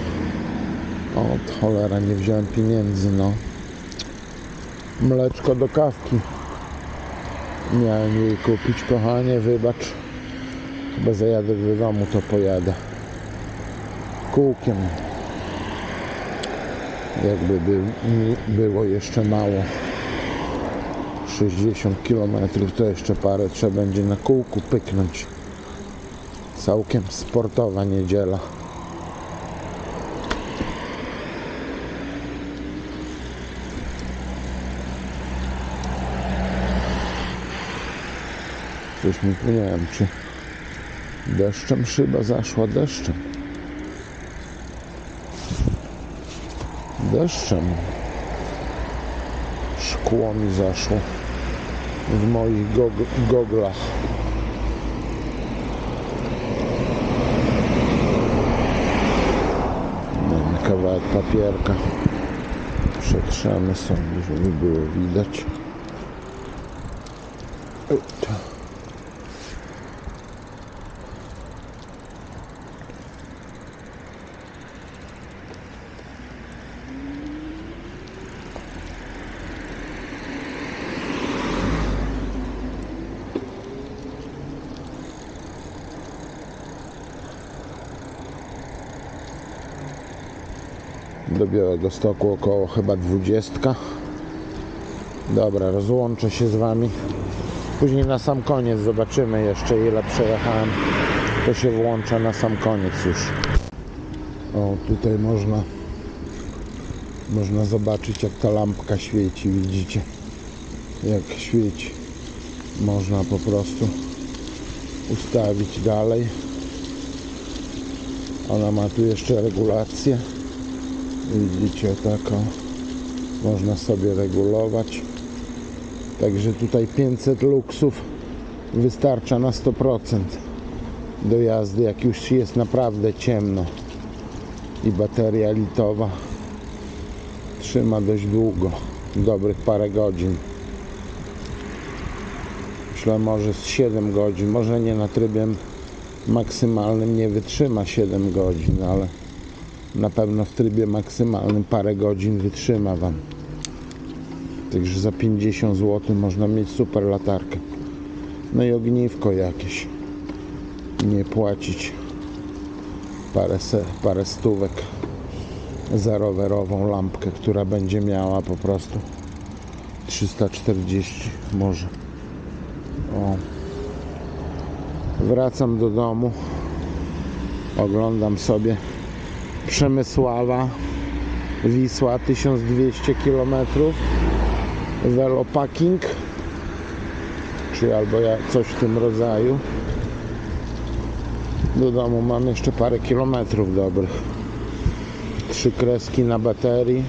Od cholera, nie wziąłem pieniędzy, no. Mleczko do kawki miałem jej kupić, kochanie, wybacz. Chyba zajadę do domu, to pojadę kółkiem. Jakby by, było jeszcze mało, sześćdziesiąt kilometrów, to jeszcze parę trzeba będzie na kółku pyknąć. Całkiem sportowa niedziela. Coś mi tu, nie wiem, czy deszczem szyba zaszła, deszczem. Deszczem. Szkło mi zaszło w moich gog goglach. Mam kawałek papierka. Przetrzemy sobie, żeby było widać. Do Białegostoku około chyba dwudziestka. Dobra, rozłączę się z wami. Później na sam koniec zobaczymy jeszcze, ile przejechałem. To się włącza na sam koniec już. O, tutaj można można zobaczyć, jak ta lampka świeci. Widzicie, jak świeci. Można po prostu ustawić dalej. Ona ma tu jeszcze regulację. Widzicie, tak o, można sobie regulować. Także tutaj pięćset luksów wystarcza na sto procent do jazdy, jak już jest naprawdę ciemno. I bateria litowa trzyma dość długo, dobrych parę godzin. Myślę, może z siedem godzin, może nie na trybie maksymalnym nie wytrzyma siedem godzin, ale na pewno w trybie maksymalnym parę godzin wytrzyma wam. Także za pięćdziesiąt złotych można mieć super latarkę. No i ogniwko jakieś. Nie płacić parę, se, parę stówek za rowerową lampkę, która będzie miała po prostu trzysta czterdzieści może. O. Wracam do domu. Oglądam sobie Przemysława, Wisła, tysiąc dwieście kilometrów, Veloparking, czy albo ja coś w tym rodzaju. Do domu mam jeszcze parę kilometrów dobrych. Trzy kreski na baterii.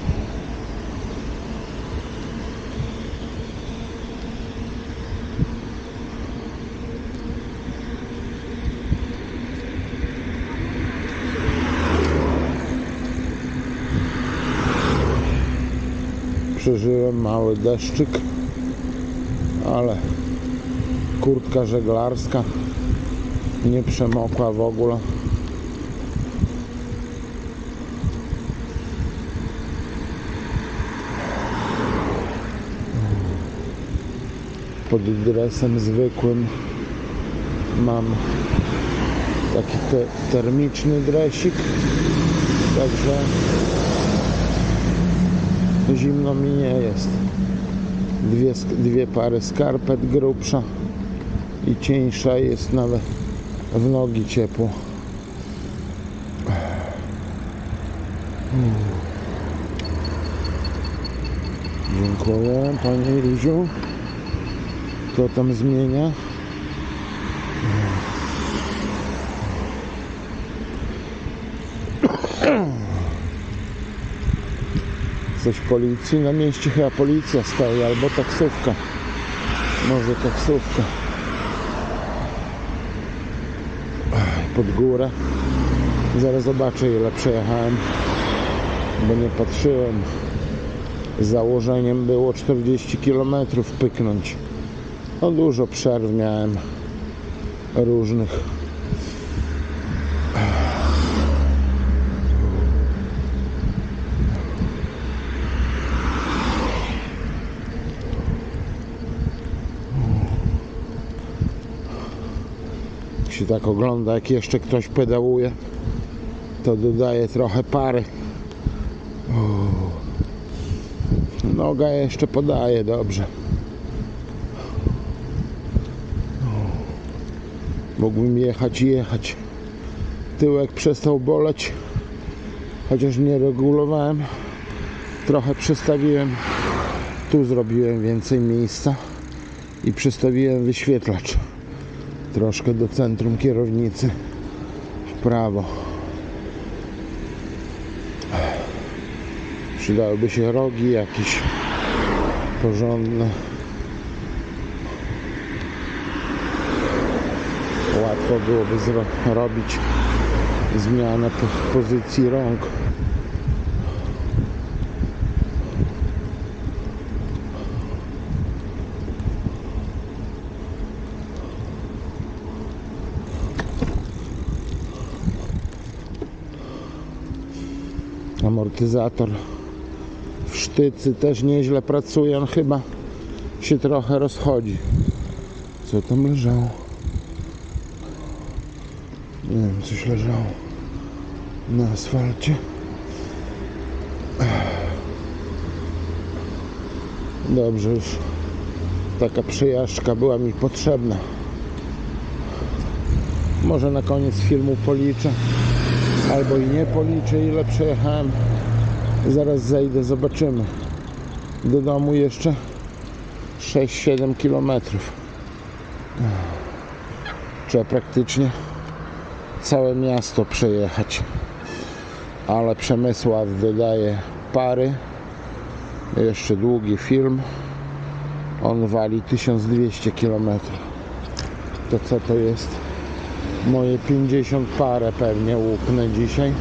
Przeżyłem mały deszczyk, ale kurtka żeglarska nie przemokła w ogóle. Pod dresem zwykłym mam taki te termiczny dresik, także zimno mi nie jest. Dwie, dwie pary skarpet grubsza i cieńsza, jest nawet w nogi ciepło. Hmm. Dziękuję, Pani Riziu. Kto tam zmienia? Coś policji na mieście, chyba policja stoi, albo taksówka. Może taksówka. Pod górę. Zaraz zobaczę, ile przejechałem. bo nie patrzyłem. Założeniem było czterdzieści kilometrów pyknąć. No dużo przerw miałem różnych. Jak się tak ogląda, jak jeszcze ktoś pedałuje, to dodaje trochę pary. Noga jeszcze podaje dobrze. Mógłbym jechać i jechać. Tyłek przestał boleć, chociaż nie regulowałem. Trochę przestawiłem. Tu zrobiłem więcej miejsca i przestawiłem wyświetlacz troszkę do centrum kierownicy w prawo. Przydałyby się rogi jakieś porządne. Łatwo byłoby zrobić zmianę po pozycji rąk. Amortyzator w sztycy też nieźle pracuje, on chyba się trochę rozchodzi. Co tam leżało? Nie wiem, coś leżało na asfalcie. Dobrze, już taka przejażdżka była mi potrzebna. Może na koniec filmu policzę, albo i nie policzę, ile przejechałem. Zaraz zejdę, zobaczymy. Do domu jeszcze sześć siedem kilometrów. Trzeba praktycznie całe miasto przejechać. Ale Przemysław dodaje pary. Jeszcze długi film. On wali tysiąc dwieście kilometrów. To co to jest? Moje pięćdziesiąt parę pewnie łupnę dzisiaj.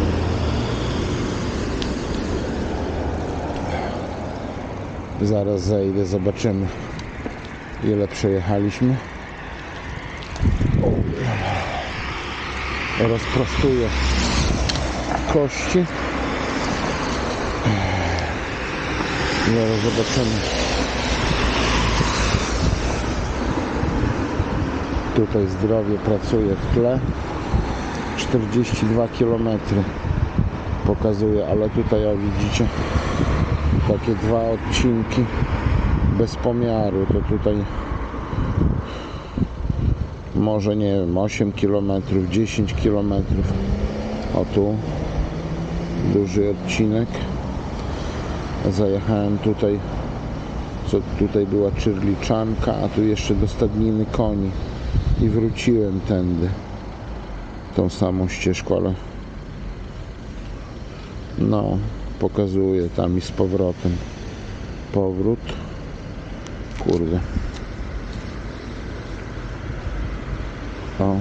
Zaraz zejdę, zobaczymy, ile przejechaliśmy. Rozprostuję kości. Zaraz zobaczymy. Tutaj zdrowie pracuje w tle. czterdzieści dwa kilometry pokazuje, ale tutaj, o widzicie, takie dwa odcinki bez pomiaru. To tutaj może, nie wiem, osiem kilometrów, dziesięć kilometrów. O tu duży odcinek. Zajechałem tutaj, co tutaj była Czyrliczanka, a tu jeszcze do stadniny koni i wróciłem tędy tą samą ścieżką, ale no, pokazuje tam i z powrotem powrót. Kurde. O.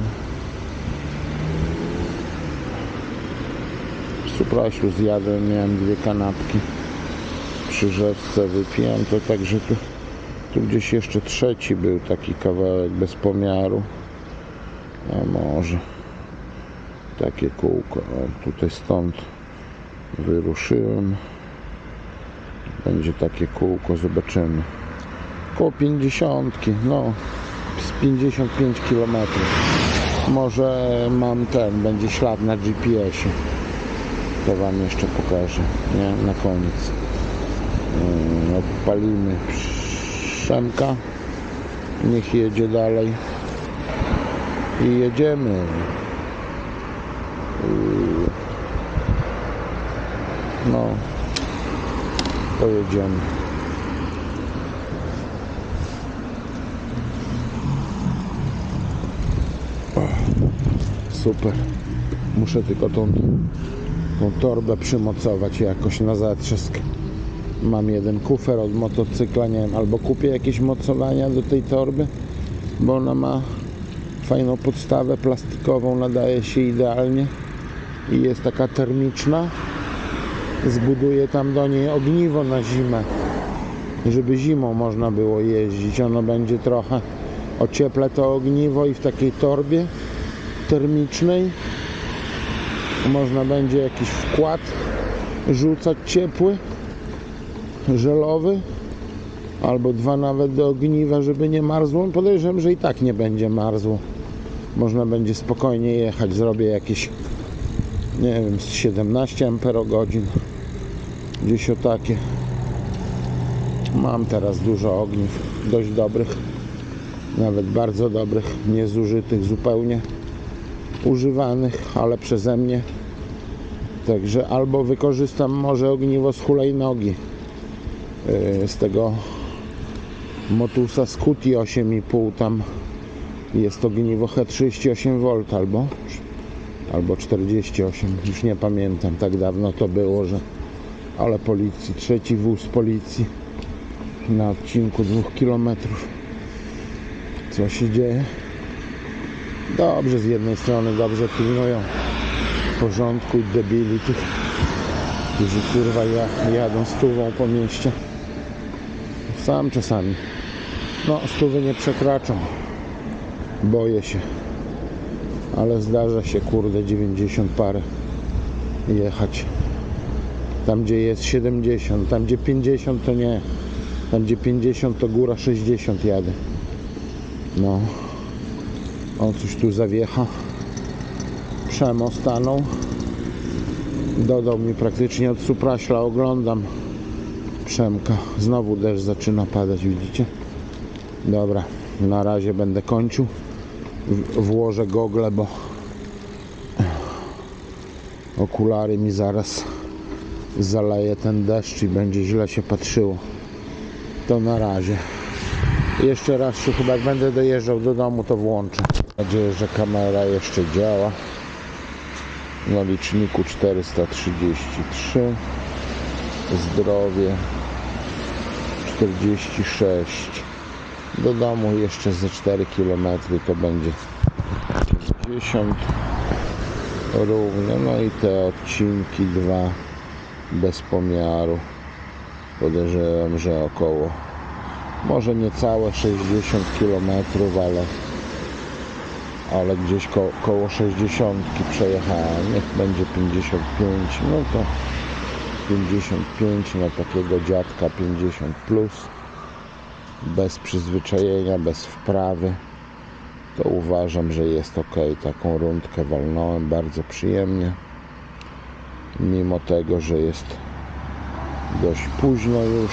W Supraślu zjadłem, miałem dwie kanapki. Przy rzeczce wypiłem to, także tu, tu gdzieś jeszcze trzeci był taki kawałek bez pomiaru. A może takie kółko. O, tutaj stąd wyruszyłem. Będzie takie kółko, zobaczymy. Koło pięćdziesiątki, no z pięćdziesiąt pięć kilometrów. Może mam ten, będzie ślad na G P S-ie. To wam jeszcze pokażę, nie? Na koniec. Odpalimy Przemka. Niech jedzie dalej. I jedziemy. No, pojedziemy. O, super. Muszę tylko tą, tą torbę przymocować jakoś na zatrzask. Mam jeden kufer od motocykla, nie wiem, albo kupię jakieś mocowania do tej torby, bo ona ma fajną podstawę plastikową, nadaje się idealnie i jest taka termiczna. zbuduję tam do niej ogniwo na zimę, żeby zimą można było jeździć. Ono będzie trochę, ocieplę to ogniwo i w takiej torbie termicznej można będzie jakiś wkład rzucać ciepły, żelowy, albo dwa nawet do ogniwa, żeby nie marzło. Podejrzewam, że i tak nie będzie marzło. Można będzie spokojnie jechać. Zrobię jakieś, nie wiem, z siedemnaście amperogodzin, gdzieś o takie. Mam teraz dużo ogniw, dość dobrych, nawet bardzo dobrych, niezużytych zupełnie, używanych, ale przeze mnie. Także albo wykorzystam może ogniwo z hulajnogi, yy, z tego Motusa Scuti osiem i pół, tam jest ogniwo H trzydzieści osiem wolt albo, albo czterdzieści osiem, już nie pamiętam, tak dawno to było, że ale policji, trzeci wóz policji na odcinku dwóch kilometrów. Co się dzieje? Dobrze, z jednej strony dobrze pilnują porządku i debili tych, którzy kurwa jadą stówą po mieście. Sam czasami no stówy nie przekraczam, boję się, ale zdarza się kurde dziewięćdziesiąt parę jechać. Tam gdzie jest siedemdziesiąt, tam gdzie pięćdziesiąt to nie, tam gdzie pięćdziesiąt to góra sześćdziesiąt jadę. No, on coś tu zawiecha. Przemo stanął, dodał mi praktycznie od Supraśla, oglądam Przemka. Znowu deszcz zaczyna padać, widzicie? Dobra, na razie będę kończył. Włożę gogle, bo okulary mi zaraz zaleje ten deszcz i będzie źle się patrzyło. To na razie. Jeszcze raz się chyba, jak będę dojeżdżał do domu, to włączę. Mam nadzieję, że kamera jeszcze działa. Na liczniku czterysta trzydzieści trzy. Zdrowie czterdzieści sześć. Do domu jeszcze ze cztery kilometry to będzie pięćdziesiąt równo. No i te odcinki dwa bez pomiaru. Podejrzewam, że około, może niecałe sześćdziesiąt kilometrów, ale ale gdzieś ko koło sześćdziesiąt przejechałem. Niech będzie pięćdziesiąt pięć, no to pięćdziesiąt pięć na takiego dziadka, pięćdziesiąt plus, bez przyzwyczajenia, bez wprawy, to uważam, że jest ok. Taką rundkę walnąłem bardzo przyjemnie, mimo tego, że jest dość późno już,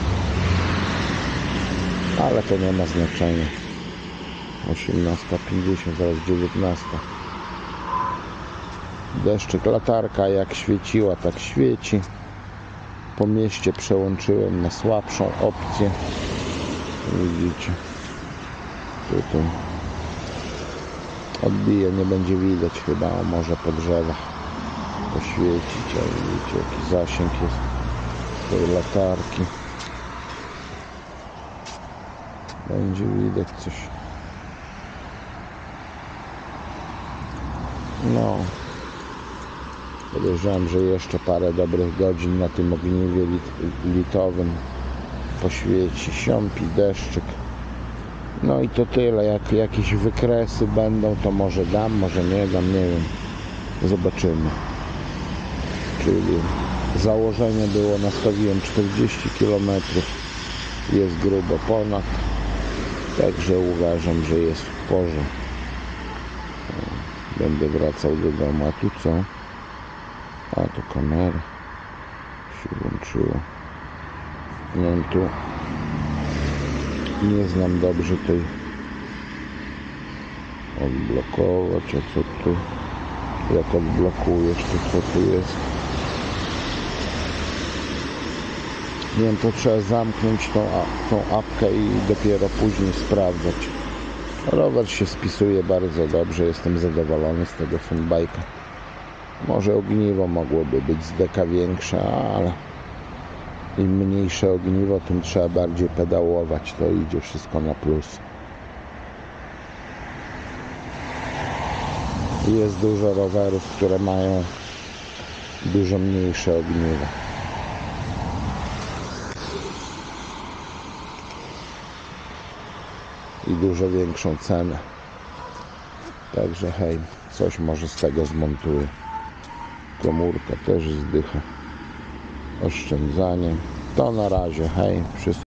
ale to nie ma znaczenia. osiemnasta pięćdziesiąt, zaraz dziewiętnasta. Deszczyk, latarka jak świeciła, tak świeci. Po mieście przełączyłem na słabszą opcję. Widzicie, tutaj odbije, nie będzie widać chyba, o, może po drzewach poświecić, a widzicie jaki zasięg jest tej latarki. Będzie widać coś. No, podejrzewam, że jeszcze parę dobrych godzin na tym ogniwie lit litowym poświeci, siąpi deszczyk. No i to tyle. Jak jakieś wykresy będą, to może dam, może nie dam, nie wiem. Zobaczymy. Czyli założenie było, nastawiłem czterdzieści kilometrów, jest grubo ponad, także uważam, że jest w porze. Będę wracał do domu. A tu co? A to kamera się włączyła. Nie wiem, tu nie znam dobrze tej odblokować, a co tu, jak odblokujesz, to co tu jest. Nie wiem, to trzeba zamknąć tą, tą apkę i dopiero później sprawdzać. Rower się spisuje bardzo dobrze, jestem zadowolony z tego funbike'a. Może ogniwo mogłoby być z deka większe, ale im mniejsze ogniwo, tym trzeba bardziej pedałować, to idzie wszystko na plus. Jest dużo rowerów, które mają dużo mniejsze ogniwa. I dużo większą cenę. Także hej, coś może z tego zmontuję. Komórka też zdycha. Oszczędzanie. To na razie, hej, wszystko.